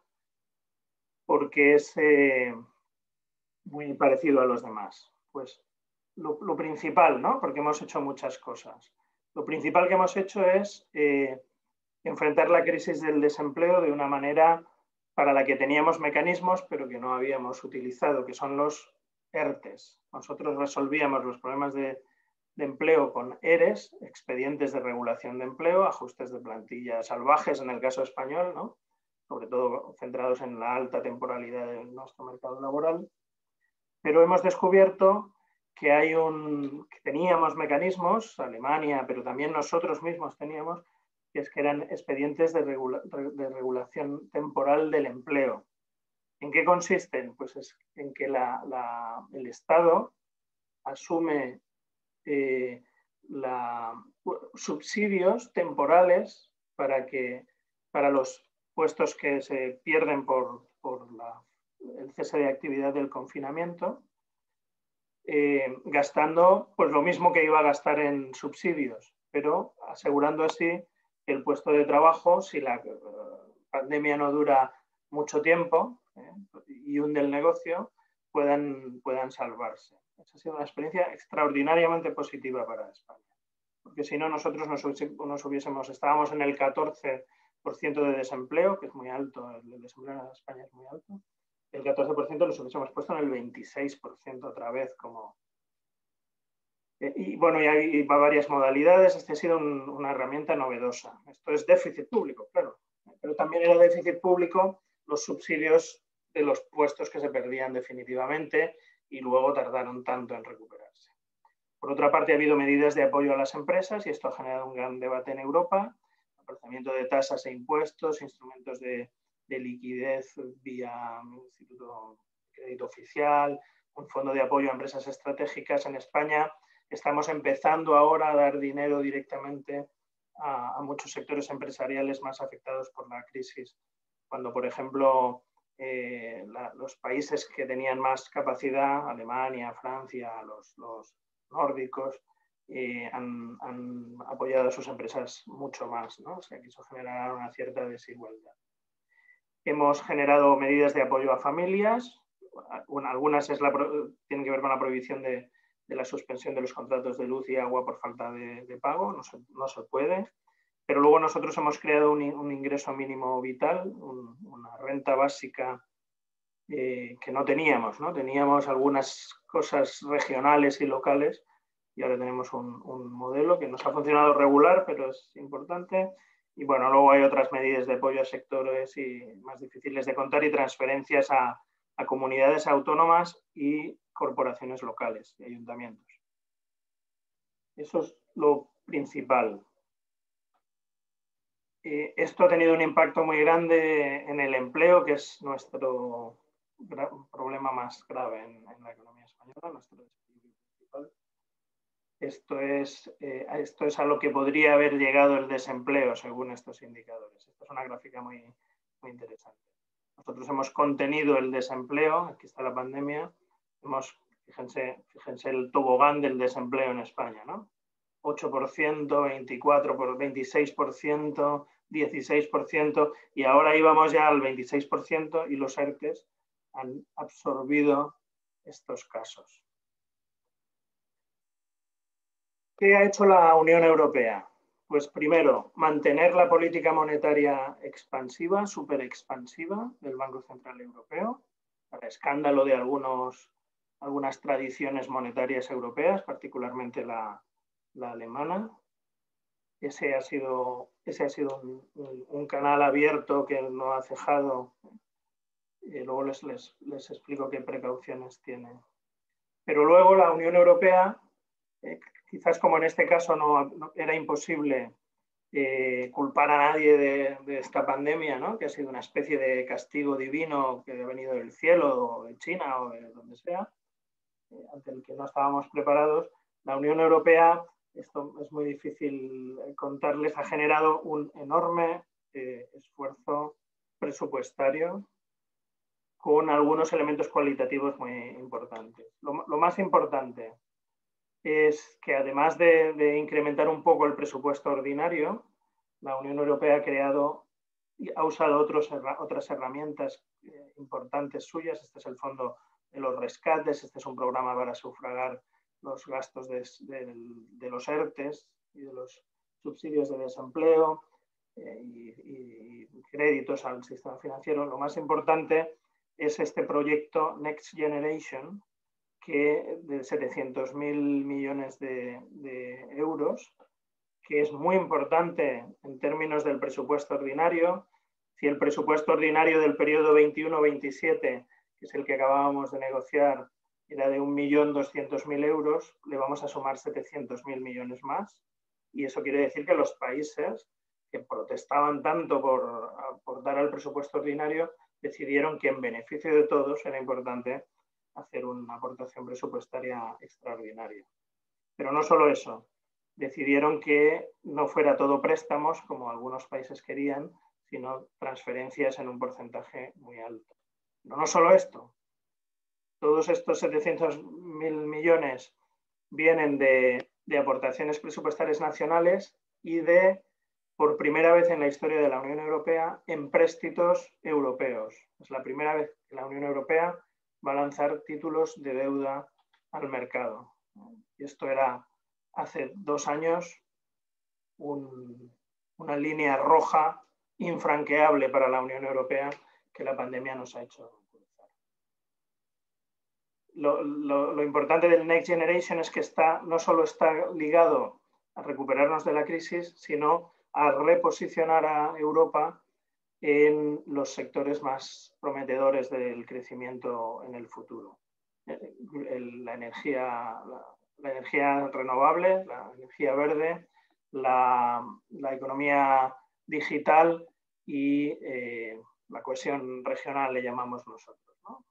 porque es eh, muy parecido a los demás. Pues lo, lo principal, ¿no? Porque hemos hecho muchas cosas. Lo principal que hemos hecho es eh, enfrentar la crisis del desempleo de una manera para la que teníamos mecanismos, pero que no habíamos utilizado, que son los ERTES. Nosotros resolvíamos los problemas de, de empleo con ERES, expedientes de regulación de empleo, ajustes de plantilla salvajes en el caso español, ¿no? Sobre todo centrados en la alta temporalidad de nuestro mercado laboral. Pero hemos descubierto que, hay un, que teníamos mecanismos, Alemania, pero también nosotros mismos teníamos, que es que eran expedientes de, regula, de regulación temporal del empleo. ¿En qué consisten? Pues es en que la, la, el Estado asume eh, la, subsidios temporales para, que, para los puestos que se pierden por, por la, el cese de actividad del confinamiento, eh, gastando pues, lo mismo que iba a gastar en subsidios, pero asegurando así el puesto de trabajo, si la uh, pandemia no dura mucho tiempo eh, y hunde el negocio, puedan, puedan salvarse. Esa ha sido una experiencia extraordinariamente positiva para España, porque si no nosotros nos, nos hubiésemos, estábamos en el catorce por ciento de desempleo, que es muy alto, el desempleo en España es muy alto, el catorce por ciento nos hubiésemos puesto en el veintiséis por ciento otra vez como... Y bueno, y hay varias modalidades. Esta ha sido un, una herramienta novedosa. Esto es déficit público, claro. Pero también era déficit público los subsidios de los puestos que se perdían definitivamente y luego tardaron tanto en recuperarse. Por otra parte, ha habido medidas de apoyo a las empresas y esto ha generado un gran debate en Europa. Apartamiento de tasas e impuestos, instrumentos de, de liquidez vía Instituto de Crédito Oficial, un fondo de apoyo a empresas estratégicas en España. Estamos empezando ahora a dar dinero directamente a, a muchos sectores empresariales más afectados por la crisis. Cuando, por ejemplo, eh, la, los países que tenían más capacidad, Alemania, Francia, los, los nórdicos, eh, han, han apoyado a sus empresas mucho más, ¿no? O sea, quiso generar una cierta desigualdad. Hemos generado medidas de apoyo a familias. Una, algunas es la, tienen que ver con la prohibición de de la suspensión de los contratos de luz y agua por falta de, de pago, no se, no se puede. Pero luego nosotros hemos creado un, un ingreso mínimo vital, un, una renta básica eh, que no teníamos, ¿no? Teníamos algunas cosas regionales y locales y ahora tenemos un, un modelo que nos ha funcionado regular, pero es importante. Y bueno, luego hay otras medidas de apoyo a sectores y más difíciles de contar y transferencias a, a comunidades autónomas y corporaciones locales y ayuntamientos. Eso es lo principal. Eh, esto ha tenido un impacto muy grande en el empleo, que es nuestro problema más grave en, en la economía española, nuestro desequilibrio principal. Esto es, eh, esto es a lo que podría haber llegado el desempleo según estos indicadores. Esta es una gráfica muy, muy interesante. Nosotros hemos contenido el desempleo, aquí está la pandemia, hemos, fíjense, fíjense el tobogán del desempleo en España, ¿no? ocho por ciento, veinticuatro por ciento, veintiséis por ciento, dieciséis por ciento y ahora íbamos ya al veintiséis por ciento y los ERTES han absorbido estos casos. ¿Qué ha hecho la Unión Europea? Pues primero, mantener la política monetaria expansiva, súper expansiva del Banco Central Europeo, para escándalo de algunos, algunas tradiciones monetarias europeas, particularmente la, la alemana. Ese ha sido, ese ha sido un, un, un canal abierto que no ha cejado. Y luego les, les, les explico qué precauciones tiene. Pero luego la Unión Europea, eh, quizás como en este caso no, no era imposible eh, culpar a nadie de, de esta pandemia, ¿no? Que ha sido una especie de castigo divino que ha venido del cielo o de China o de donde sea, eh, ante el que no estábamos preparados, la Unión Europea, esto es muy difícil contarles, ha generado un enorme eh, esfuerzo presupuestario con algunos elementos cualitativos muy importantes. Lo, lo más importante es que además de, de incrementar un poco el presupuesto ordinario, la Unión Europea ha creado y ha usado otros, otras herramientas eh, importantes suyas. Este es el Fondo de los Rescates, este es un programa para sufragar los gastos de, de, de los ERTES y de los subsidios de desempleo eh, y, y créditos al sistema financiero. Lo más importante es este proyecto Next Generation, que de setecientos mil millones de, de euros, que es muy importante en términos del presupuesto ordinario. Si el presupuesto ordinario del periodo veintiuno veintisiete, que es el que acabábamos de negociar, era de un millón doscientos mil euros, le vamos a sumar setecientos mil millones más. Y eso quiere decir que los países que protestaban tanto por aportar al presupuesto ordinario decidieron que en beneficio de todos era importante hacer una aportación presupuestaria extraordinaria. Pero no solo eso, decidieron que no fuera todo préstamos, como algunos países querían, sino transferencias en un porcentaje muy alto. Pero no solo esto, todos estos setecientos mil millones vienen de, de aportaciones presupuestarias nacionales y de, por primera vez en la historia de la Unión Europea, empréstitos europeos. Es la primera vez que la Unión Europea va a lanzar títulos de deuda al mercado. Y esto era hace dos años un, una línea roja infranqueable para la Unión Europea que la pandemia nos ha hecho cruzar. Lo, lo, lo importante del Next Generation es que está, no solo está ligado a recuperarnos de la crisis, sino a reposicionar a Europa en los sectores más prometedores del crecimiento en el futuro. El, la, energía, la, la energía renovable, la energía verde, la, la economía digital y eh, la cohesión regional, le llamamos nosotros, ¿no?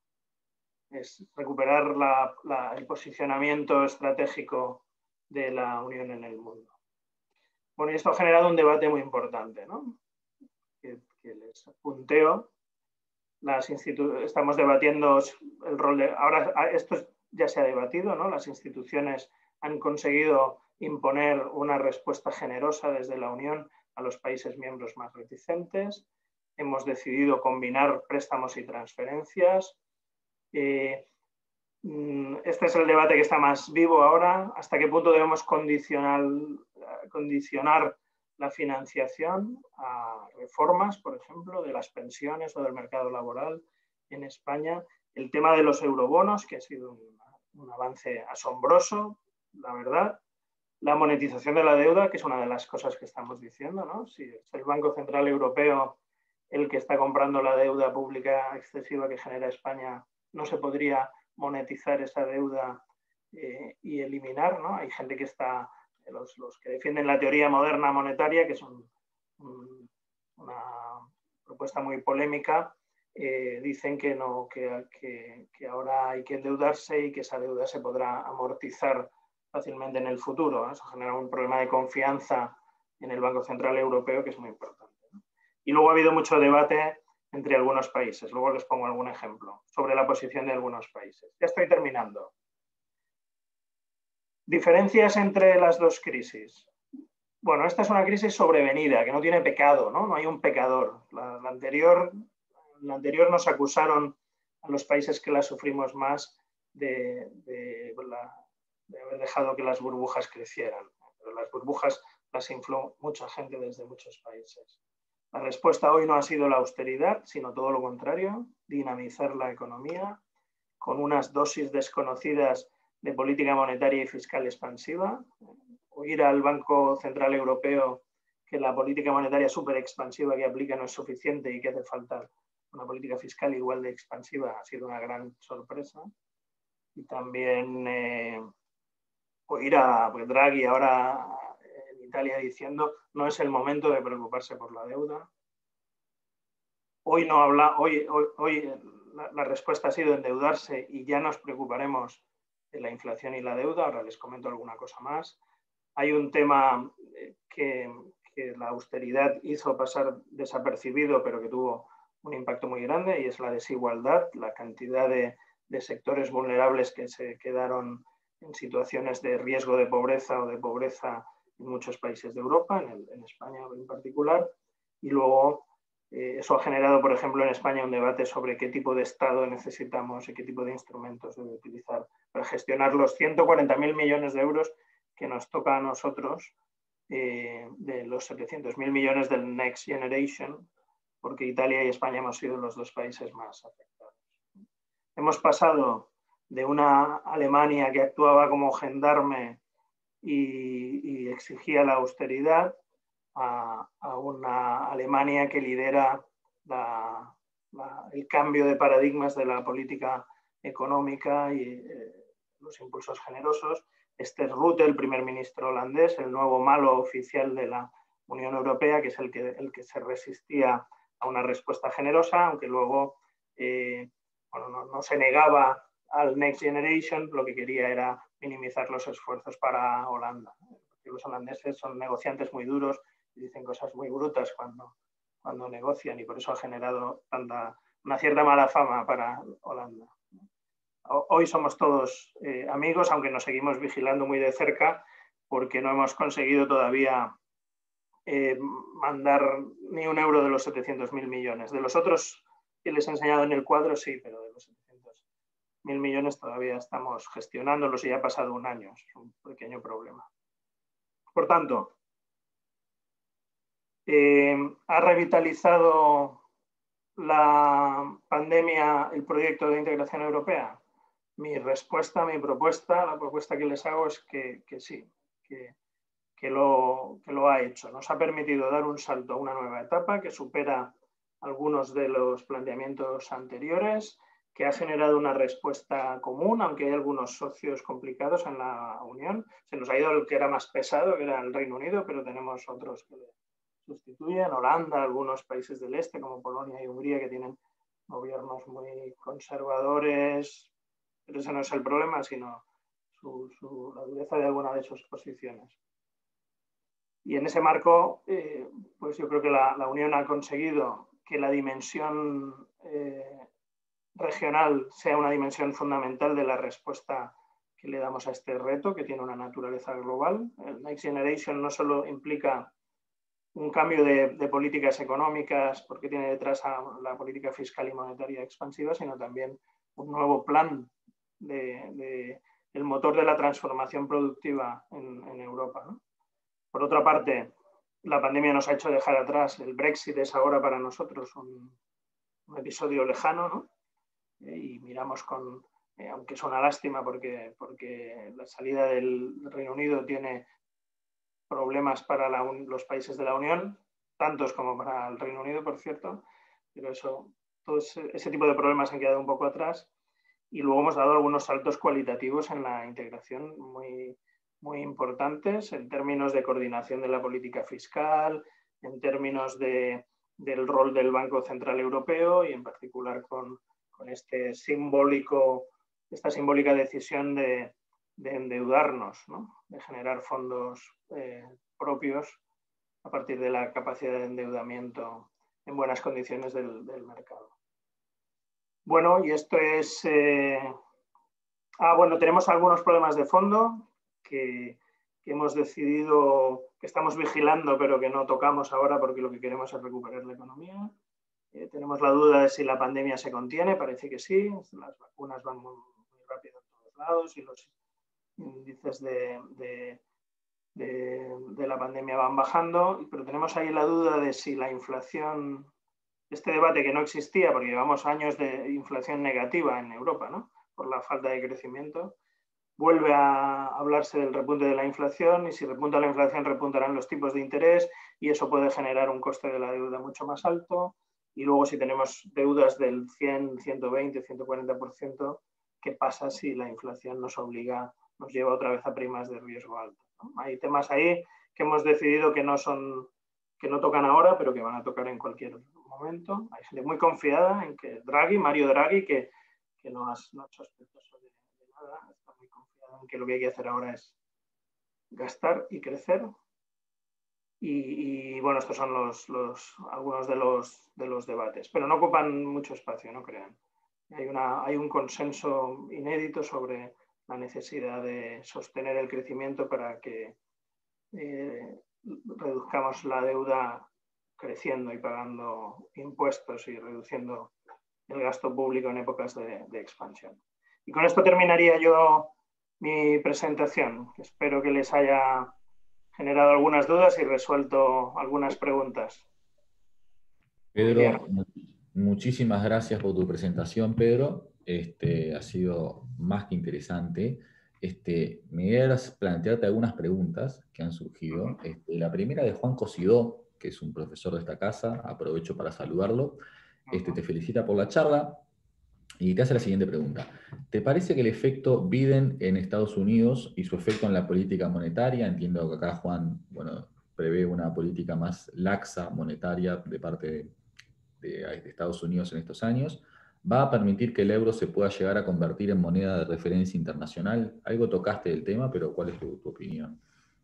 Es recuperar la, la, el posicionamiento estratégico de la Unión en el mundo. Bueno, y esto ha generado un debate muy importante, ¿no? Que, que les punteo. Las estamos debatiendo el rol de... Ahora esto ya se ha debatido, ¿no? Las instituciones han conseguido imponer una respuesta generosa desde la Unión a los países miembros más reticentes. Hemos decidido combinar préstamos y transferencias. Eh, este es el debate que está más vivo ahora. ¿Hasta qué punto debemos condicionar, condicionar la financiación a reformas, por ejemplo, de las pensiones o del mercado laboral en España? El tema de los eurobonos, que ha sido un, un avance asombroso, la verdad. La monetización de la deuda, que es una de las cosas que estamos diciendo, ¿no? Si es el Banco Central Europeo el que está comprando la deuda pública excesiva que genera España, no se podría monetizar esa deuda eh, y eliminar, ¿no? Hay gente que está... Los, los que defienden la teoría moderna monetaria, que es un, un, una propuesta muy polémica, eh, dicen que, no, que, que, que ahora hay que endeudarse y que esa deuda se podrá amortizar fácilmente en el futuro. Eso genera un problema de confianza en el Banco Central Europeo que es muy importante, ¿no? Y luego ha habido mucho debate entre algunos países. Luego les pongo algún ejemplo sobre la posición de algunos países. Ya estoy terminando. Diferencias entre las dos crisis. Bueno, esta es una crisis sobrevenida, que no tiene pecado, ¿no? No hay un pecador. La, la, anterior, la anterior nos acusaron a los países que la sufrimos más de, de, la, de haber dejado que las burbujas crecieran. Pero las burbujas las infló mucha gente desde muchos países. La respuesta hoy no ha sido la austeridad, sino todo lo contrario, dinamizar la economía con unas dosis desconocidas de política monetaria y fiscal expansiva. oír al Banco Central Europeo que la política monetaria súper expansiva que aplica no es suficiente y que hace falta una política fiscal igual de expansiva ha sido una gran sorpresa. Y también eh, oír a pues, Draghi ahora en Italia diciendo no es el momento de preocuparse por la deuda. Hoy no habla, hoy, hoy, hoy la, la respuesta ha sido endeudarse y ya nos preocuparemos de la inflación y la deuda. Ahora les comento alguna cosa más. Hay un tema que, que la austeridad hizo pasar desapercibido, pero que tuvo un impacto muy grande, y es la desigualdad, la cantidad de, de sectores vulnerables que se quedaron en situaciones de riesgo de pobreza o de pobreza en muchos países de Europa, en, el, en España en particular. Y luego eh, eso ha generado, por ejemplo, en España un debate sobre qué tipo de Estado necesitamos y qué tipo de instrumentos debe utilizar para gestionar los ciento cuarenta mil millones de euros que nos toca a nosotros eh, de los setecientos mil millones del Next Generation, porque Italia y España hemos sido los dos países más afectados. Hemos pasado de una Alemania que actuaba como gendarme y, y exigía la austeridad a, a una Alemania que lidera la, la, el cambio de paradigmas de la política económica y eh, los impulsos generosos. Este es Rutte, el primer ministro holandés, el nuevo malo oficial de la Unión Europea, que es el que, el que se resistía a una respuesta generosa, aunque luego eh, bueno, no, no se negaba al Next Generation, lo que quería era minimizar los esfuerzos para Holanda. Los holandeses son negociantes muy duros y dicen cosas muy brutas cuando, cuando negocian, y por eso ha generado tanta, una cierta mala fama para Holanda. Hoy somos todos eh, amigos, aunque nos seguimos vigilando muy de cerca, porque no hemos conseguido todavía eh, mandar ni un euro de los setecientos mil millones. De los otros que les he enseñado en el cuadro, sí, pero de los setecientos mil millones todavía estamos gestionándolos y ya ha pasado un año. Es un pequeño problema. Por tanto, eh, ha revitalizado la pandemia el proyecto de integración europea. Mi respuesta, mi propuesta, la propuesta que les hago es que, que sí, que, que, lo, que lo ha hecho. Nos ha permitido dar un salto a una nueva etapa que supera algunos de los planteamientos anteriores, que ha generado una respuesta común, aunque hay algunos socios complicados en la Unión. Se nos ha ido el que era más pesado, que era el Reino Unido, pero tenemos otros que le sustituyen. Holanda, algunos países del este, como Polonia y Hungría, que tienen gobiernos muy conservadores. Pero ese no es el problema, sino su, su, la dureza de alguna de sus posiciones. Y en ese marco, eh, pues yo creo que la, la Unión ha conseguido que la dimensión eh, regional sea una dimensión fundamental de la respuesta que le damos a este reto, que tiene una naturaleza global. El Next Generation no solo implica un cambio de, de políticas económicas, porque tiene detrás a la política fiscal y monetaria expansiva, sino también un nuevo plan de, de, el motor de la transformación productiva en, en Europa, ¿no? Por otra parte, la pandemia nos ha hecho dejar atrás. El Brexit es ahora para nosotros un, un episodio lejano, ¿no? Y miramos con, eh, aunque es una lástima porque, porque la salida del Reino Unido tiene problemas para la, los países de la Unión, tantos como para el Reino Unido, por cierto, pero eso, todo ese, ese tipo de problemas han quedado un poco atrás. Y luego hemos dado algunos saltos cualitativos en la integración muy, muy importantes en términos de coordinación de la política fiscal, en términos de, del rol del Banco Central Europeo y en particular con, con este simbólico, esta simbólica decisión de, de endeudarnos, ¿no? De generar fondos eh, propios a partir de la capacidad de endeudamiento en buenas condiciones del, del mercado. Bueno, y esto es... Eh... Ah, bueno, tenemos algunos problemas de fondo que, que hemos decidido, que estamos vigilando, pero que no tocamos ahora porque lo que queremos es recuperar la economía. Eh, tenemos la duda de si la pandemia se contiene, parece que sí. Las vacunas van muy, muy rápido en todos lados y los índices de, de, de, de la pandemia van bajando, pero tenemos ahí la duda de si la inflación... Este debate que no existía porque llevamos años de inflación negativa en Europa, ¿no? Por la falta de crecimiento, vuelve a hablarse del repunte de la inflación, y si repunta la inflación repuntarán los tipos de interés y eso puede generar un coste de la deuda mucho más alto. Y luego si tenemos deudas del cien, ciento veinte, ciento cuarenta por ciento, ¿qué pasa si la inflación nos obliga, nos lleva otra vez a primas de riesgo alto, ¿no? Hay temas ahí que hemos decidido que no son, que no tocan ahora, pero que van a tocar en cualquier momento. Hay gente muy confiada en que Draghi, Mario Draghi, que, que no, has, no es sospechoso de, de nada, está muy confiado en que lo que hay que hacer ahora es gastar y crecer. Y, y bueno, estos son los, los, algunos de los, de los debates, pero no ocupan mucho espacio, no crean. Hay, una, hay un consenso inédito sobre la necesidad de sostener el crecimiento para que eh, reduzcamos la deuda creciendo y pagando impuestos y reduciendo el gasto público en épocas de, de expansión. Y con esto terminaría yo mi presentación. Espero que les haya generado algunas dudas y resuelto algunas preguntas. Pedro, muchísimas gracias por tu presentación, Pedro. Este, ha sido más que interesante. Este, me voy a plantearte algunas preguntas que han surgido. Este, la primera de Juan Cosidó, que es un profesor de esta casa, aprovecho para saludarlo. Este, te felicita por la charla y te hace la siguiente pregunta. ¿Te parece que el efecto Biden en Estados Unidos y su efecto en la política monetaria, entiendo que acá Juan, bueno, prevé una política más laxa monetaria de parte de de Estados Unidos en estos años, va a permitir que el euro se pueda llegar a convertir en moneda de referencia internacional? Algo tocaste del tema, pero ¿cuál es tu, tu opinión?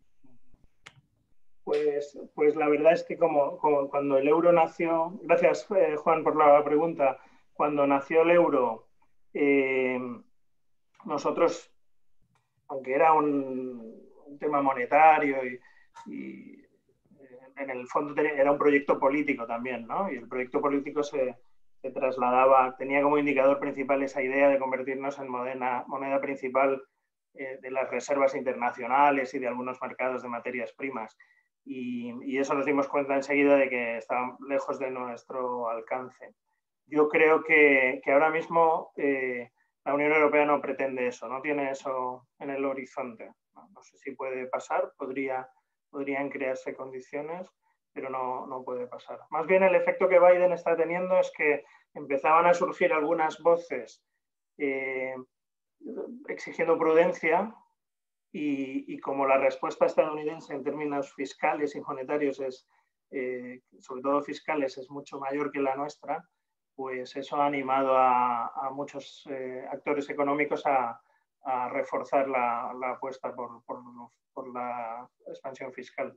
Pues, pues la verdad es que como, como cuando el euro nació, gracias eh, Juan por la pregunta, cuando nació el euro, eh, nosotros, aunque era un, un tema monetario y, y en el fondo era un proyecto político también, ¿no? Y el proyecto político se, se trasladaba, tenía como indicador principal esa idea de convertirnos en moneda, moneda principal eh, de las reservas internacionales y de algunos mercados de materias primas. Y, y eso nos dimos cuenta enseguida de que estaban lejos de nuestro alcance. Yo creo que, que ahora mismo eh, la Unión Europea no pretende eso, no tiene eso en el horizonte. No, no sé si puede pasar, podría... podrían crearse condiciones, pero no, no puede pasar. Más bien el efecto que Biden está teniendo es que empezaban a surgir algunas voces eh, exigiendo prudencia y, y como la respuesta estadounidense en términos fiscales y monetarios es, eh, sobre todo fiscales, es mucho mayor que la nuestra, pues eso ha animado a, a muchos eh, actores económicos a, a reforzar la, la apuesta por, por, por la expansión fiscal.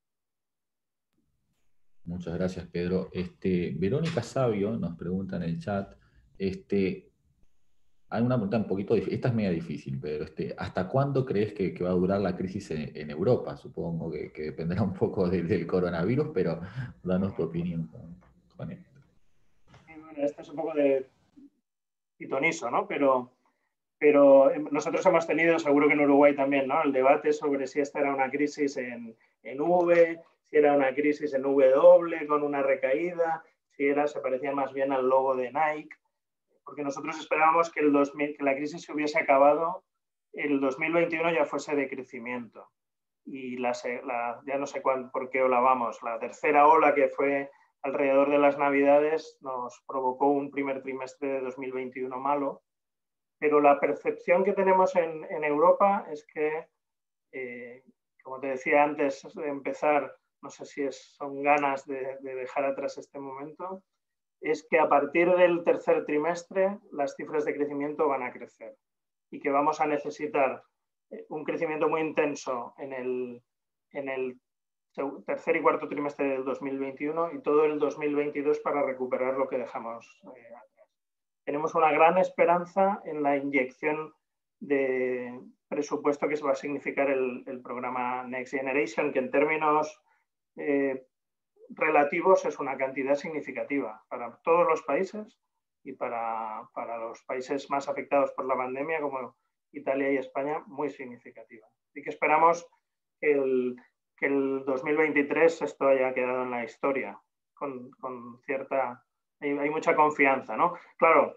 Muchas gracias, Pedro. Este, Verónica Sabio nos pregunta en el chat, este, hay una pregunta un poquito difícil, esta es media difícil, pero este, ¿hasta cuándo crees que, que va a durar la crisis en, en Europa? Supongo que, que dependerá un poco de, del coronavirus, pero danos tu opinión con, con esto. Bueno, esto es un poco de pitoniso, ¿no? Pero, pero nosotros hemos tenido, seguro que en Uruguay también, ¿no? El debate sobre si esta era una crisis en, en V, si era una crisis en W con una recaída, si era, se parecía más bien al logo de Nike, porque nosotros esperábamos que, el dos mil, que la crisis se hubiese acabado, el dos mil veintiuno ya fuese de crecimiento. Y la, la, ya no sé cuán, por qué ola vamos, la tercera ola que fue alrededor de las Navidades nos provocó un primer trimestre de dos mil veintiuno malo, pero la percepción que tenemos en, en Europa es que, eh, como te decía antes de empezar, no sé si es, son ganas de, de dejar atrás este momento, es que a partir del tercer trimestre las cifras de crecimiento van a crecer y que vamos a necesitar un crecimiento muy intenso en el, en el tercer y cuarto trimestre del dos mil veintiuno y todo el dos mil veintidós para recuperar lo que dejamos eh, atrás. Tenemos una gran esperanza en la inyección de presupuesto que va a significar el, el programa Next Generation, que en términos eh, relativos es una cantidad significativa para todos los países y para, para los países más afectados por la pandemia como Italia y España, muy significativa. Así que esperamos que el, que el dos mil veintitrés esto haya quedado en la historia con, con cierta... Hay, hay mucha confianza, ¿no? Claro,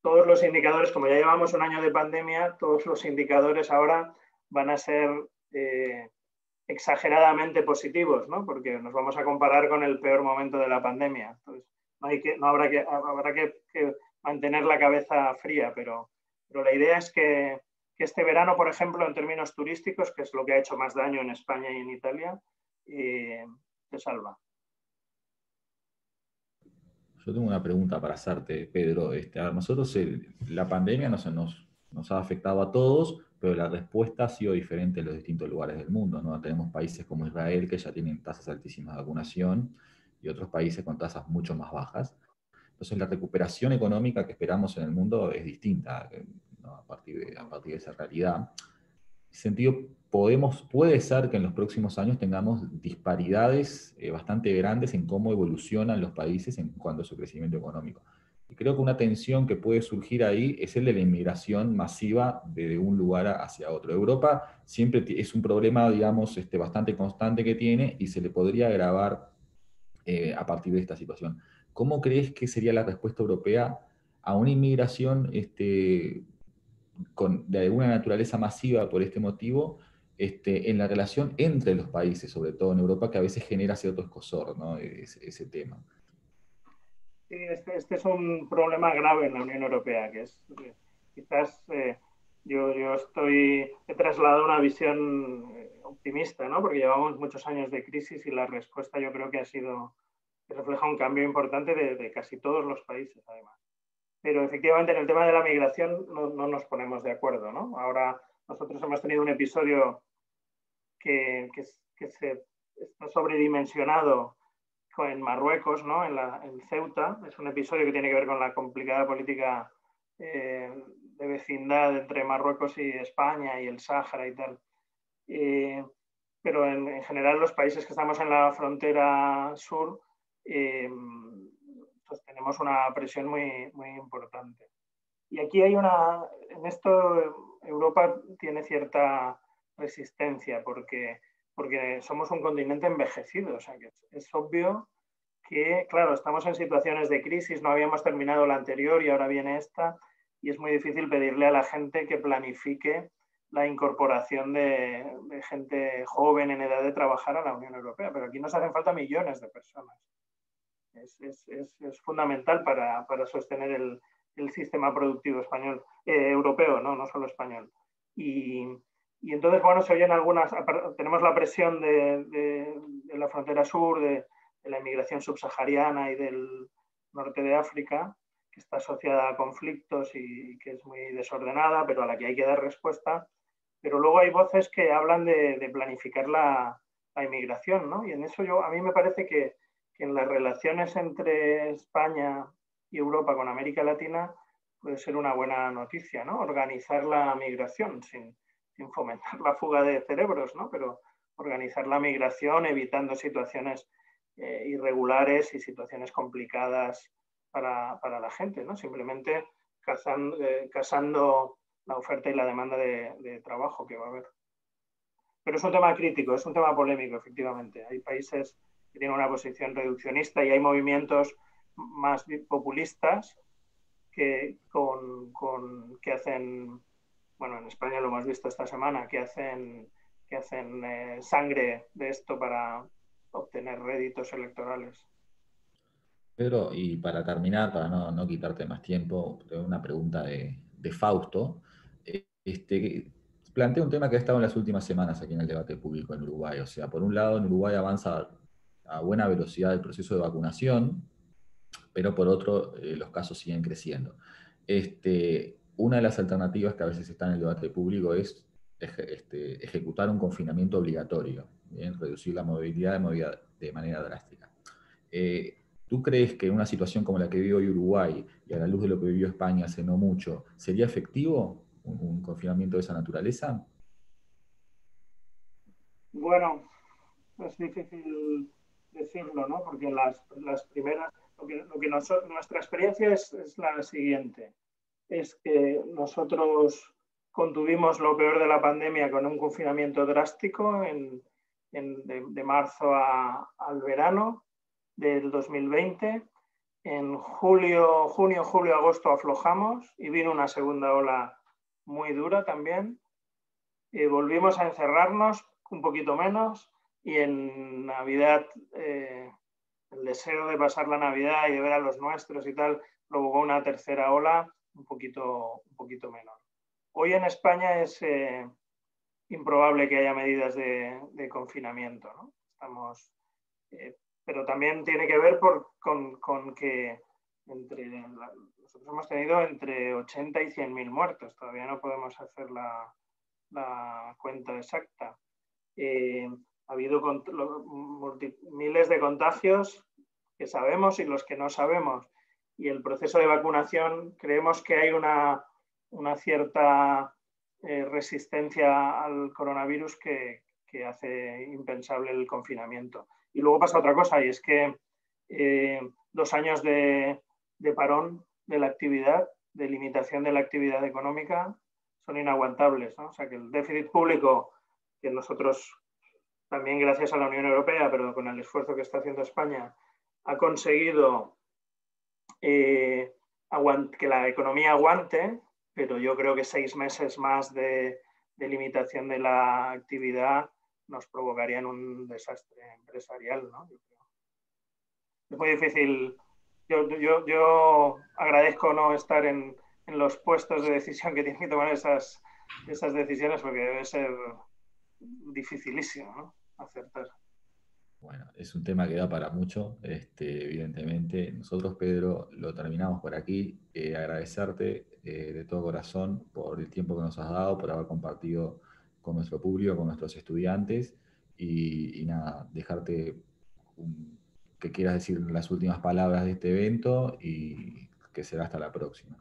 todos los indicadores, como ya llevamos un año de pandemia, todos los indicadores ahora van a ser eh, exageradamente positivos, ¿no? Porque nos vamos a comparar con el peor momento de la pandemia. Entonces, no, hay que, no habrá, que, habrá que, que mantener la cabeza fría, pero, pero la idea es que, que este verano, por ejemplo, en términos turísticos, que es lo que ha hecho más daño en España y en Italia, eh, se salva. Yo tengo una pregunta para hacerte, Pedro. Este, a ver, nosotros el, la pandemia nos, nos, nos ha afectado a todos, pero la respuesta ha sido diferente en los distintos lugares del mundo, ¿no? Tenemos países como Israel que ya tienen tasas altísimas de vacunación y otros países con tasas mucho más bajas. Entonces la recuperación económica que esperamos en el mundo es distinta, ¿no? a, partir de, a partir de esa realidad. En ese sentido, podemos, puede ser que en los próximos años tengamos disparidades eh, bastante grandes en cómo evolucionan los países en cuanto a su crecimiento económico. Y creo que una tensión que puede surgir ahí es el de la inmigración masiva de, de un lugar hacia otro. Europa siempre es un problema, digamos, este, bastante constante que tiene y se le podría agravar eh, a partir de esta situación. ¿Cómo crees que sería la respuesta europea a una inmigración este, con, de alguna naturaleza masiva por este motivo, este, en la relación entre los países, sobre todo en Europa, que a veces genera cierto escosor, ¿no? ese, ese tema? Sí, este, este es un problema grave en la Unión Europea, que es eh, quizás eh, yo, yo estoy, he trasladado una visión optimista, ¿no? Porque llevamos muchos años de crisis y la respuesta yo creo que ha sido, que refleja un cambio importante de, de casi todos los países, además. Pero efectivamente en el tema de la migración no, no nos ponemos de acuerdo, ¿no? Ahora nosotros hemos tenido un episodio que, que, que se está sobredimensionado en Marruecos, ¿no? en, la, en Ceuta. Es un episodio que tiene que ver con la complicada política eh, de vecindad entre Marruecos y España y el Sáhara y tal. Eh, pero en, en general los países que estamos en la frontera sur eh, pues tenemos una presión muy, muy importante. Y aquí hay una, en esto Europa tiene cierta resistencia porque, porque somos un continente envejecido, o sea que es, es obvio que, claro, estamos en situaciones de crisis, no habíamos terminado la anterior y ahora viene esta, y es muy difícil pedirle a la gente que planifique la incorporación de, de gente joven en edad de trabajar a la Unión Europea, pero aquí nos hacen falta millones de personas. Es, es, es, es fundamental para, para sostener el, el sistema productivo español, eh, europeo, ¿no? No solo español. Y, y entonces, bueno, se oyen algunas, tenemos la presión de, de, de la frontera sur, de, de la inmigración subsahariana y del norte de África, que está asociada a conflictos y que es muy desordenada, pero a la que hay que dar respuesta. Pero luego hay voces que hablan de, de planificar la, la inmigración, ¿no? Y en eso yo, a mí me parece que, que en las relaciones entre España y Europa con América Latina puede ser una buena noticia, ¿no? Organizar la migración sin, sin fomentar la fuga de cerebros, ¿no? Pero organizar la migración evitando situaciones eh, irregulares y situaciones complicadas para, para la gente, ¿no? Simplemente casando, eh, casando la oferta y la demanda de, de trabajo que va a haber. Pero es un tema crítico, es un tema polémico, efectivamente. Hay países que tienen una posición reduccionista y hay movimientos más populistas que, con, con, que hacen, bueno, en España lo hemos visto esta semana, que hacen, que hacen eh, sangre de esto para obtener réditos electorales. Pedro, y para terminar, para no, no quitarte más tiempo, tengo una pregunta de, de Fausto. Este, plantea un tema que ha estado en las últimas semanas aquí en el debate público en Uruguay. O sea, por un lado, en Uruguay avanza a buena velocidad el proceso de vacunación, pero por otro, eh, los casos siguen creciendo. Este, una de las alternativas que a veces está en el debate público es este, ejecutar un confinamiento obligatorio, ¿bien? Reducir la movilidad de, movilidad de manera drástica. Eh, ¿Tú crees que en una situación como la que vive hoy Uruguay, y a la luz de lo que vivió España hace no mucho, sería efectivo un, un confinamiento de esa naturaleza? Bueno, es difícil decirlo, ¿no? Porque las, las primeras, lo que, lo que nos, nuestra experiencia es, es la siguiente, es que nosotros contuvimos lo peor de la pandemia con un confinamiento drástico en, en, de, de marzo a, al verano del dos mil veinte. En julio, junio, julio, agosto aflojamos y vino una segunda ola muy dura también. Eh, volvimos a encerrarnos un poquito menos y en Navidad eh, el deseo de pasar la Navidad y de ver a los nuestros y tal provocó una tercera ola un poquito, un poquito menor. Hoy en España es eh, improbable que haya medidas de, de confinamiento, ¿no? Estamos, eh, pero también tiene que ver por, con, con que entre la, nosotros hemos tenido entre ochenta y cien mil muertos. Todavía no podemos hacer la, la cuenta exacta. Eh, ha habido multi, miles de contagios que sabemos y los que no sabemos. Y el proceso de vacunación, creemos que hay una, una cierta eh, resistencia al coronavirus que, que hace impensable el confinamiento. Y luego pasa otra cosa, y es que eh, dos años de, de parón de la actividad, de limitación de la actividad económica, son inaguantables, ¿no? O sea, que el déficit público, que nosotros, también gracias a la Unión Europea, pero con el esfuerzo que está haciendo España, ha conseguido eh, que la economía aguante, pero yo creo que seis meses más de, de limitación de la actividad nos provocarían un desastre empresarial, ¿no? Yo creo. Es muy difícil. Yo, yo, yo agradezco no estar en, en los puestos de decisión que tienen que tomar esas, esas decisiones, porque debe ser dificilísimo, ¿no? Acertar. Bueno, es un tema que da para mucho, este, evidentemente. Nosotros, Pedro, lo terminamos por aquí. Eh, agradecerte eh, de todo corazón por el tiempo que nos has dado, por haber compartido con nuestro público, con nuestros estudiantes, y, y nada, dejarte un, que quieras decir las últimas palabras de este evento y que será hasta la próxima.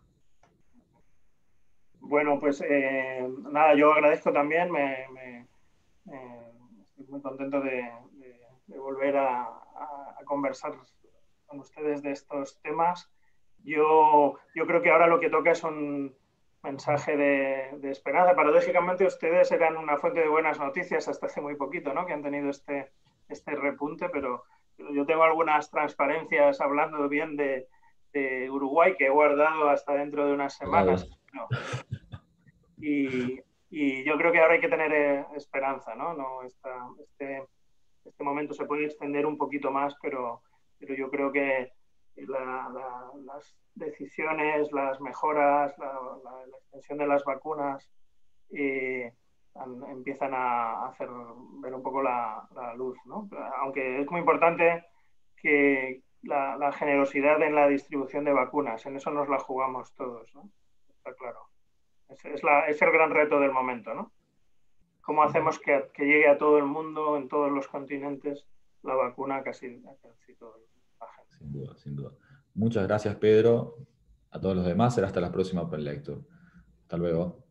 Bueno, pues eh, nada, yo agradezco también, me, me, eh, estoy muy contento de, de, de volver a, a, a conversar con ustedes de estos temas. Yo, yo creo que ahora lo que toca es un mensaje de, de esperanza. Paradójicamente, ustedes eran una fuente de buenas noticias hasta hace muy poquito, ¿no? Que han tenido este, este repunte, pero, pero yo tengo algunas transparencias hablando bien de, de Uruguay que he guardado hasta dentro de unas semanas. No. Y, y yo creo que ahora hay que tener eh, esperanza, ¿no? No esta, este, este momento se puede extender un poquito más, pero, pero yo creo que la, la, las decisiones, las mejoras, la, la, la extensión de las vacunas eh, empiezan a hacer ver un poco la, la luz, ¿no? Aunque es muy importante que la, la generosidad en la distribución de vacunas, en eso nos la jugamos todos, ¿no? Está claro. Es, es, la, es el gran reto del momento, ¿no? ¿Cómo hacemos que, que llegue a todo el mundo, en todos los continentes, la vacuna casi, casi todo la gente? Sin duda, sin duda. Muchas gracias, Pedro. A todos los demás, será hasta la próxima Open Lecture. Hasta luego.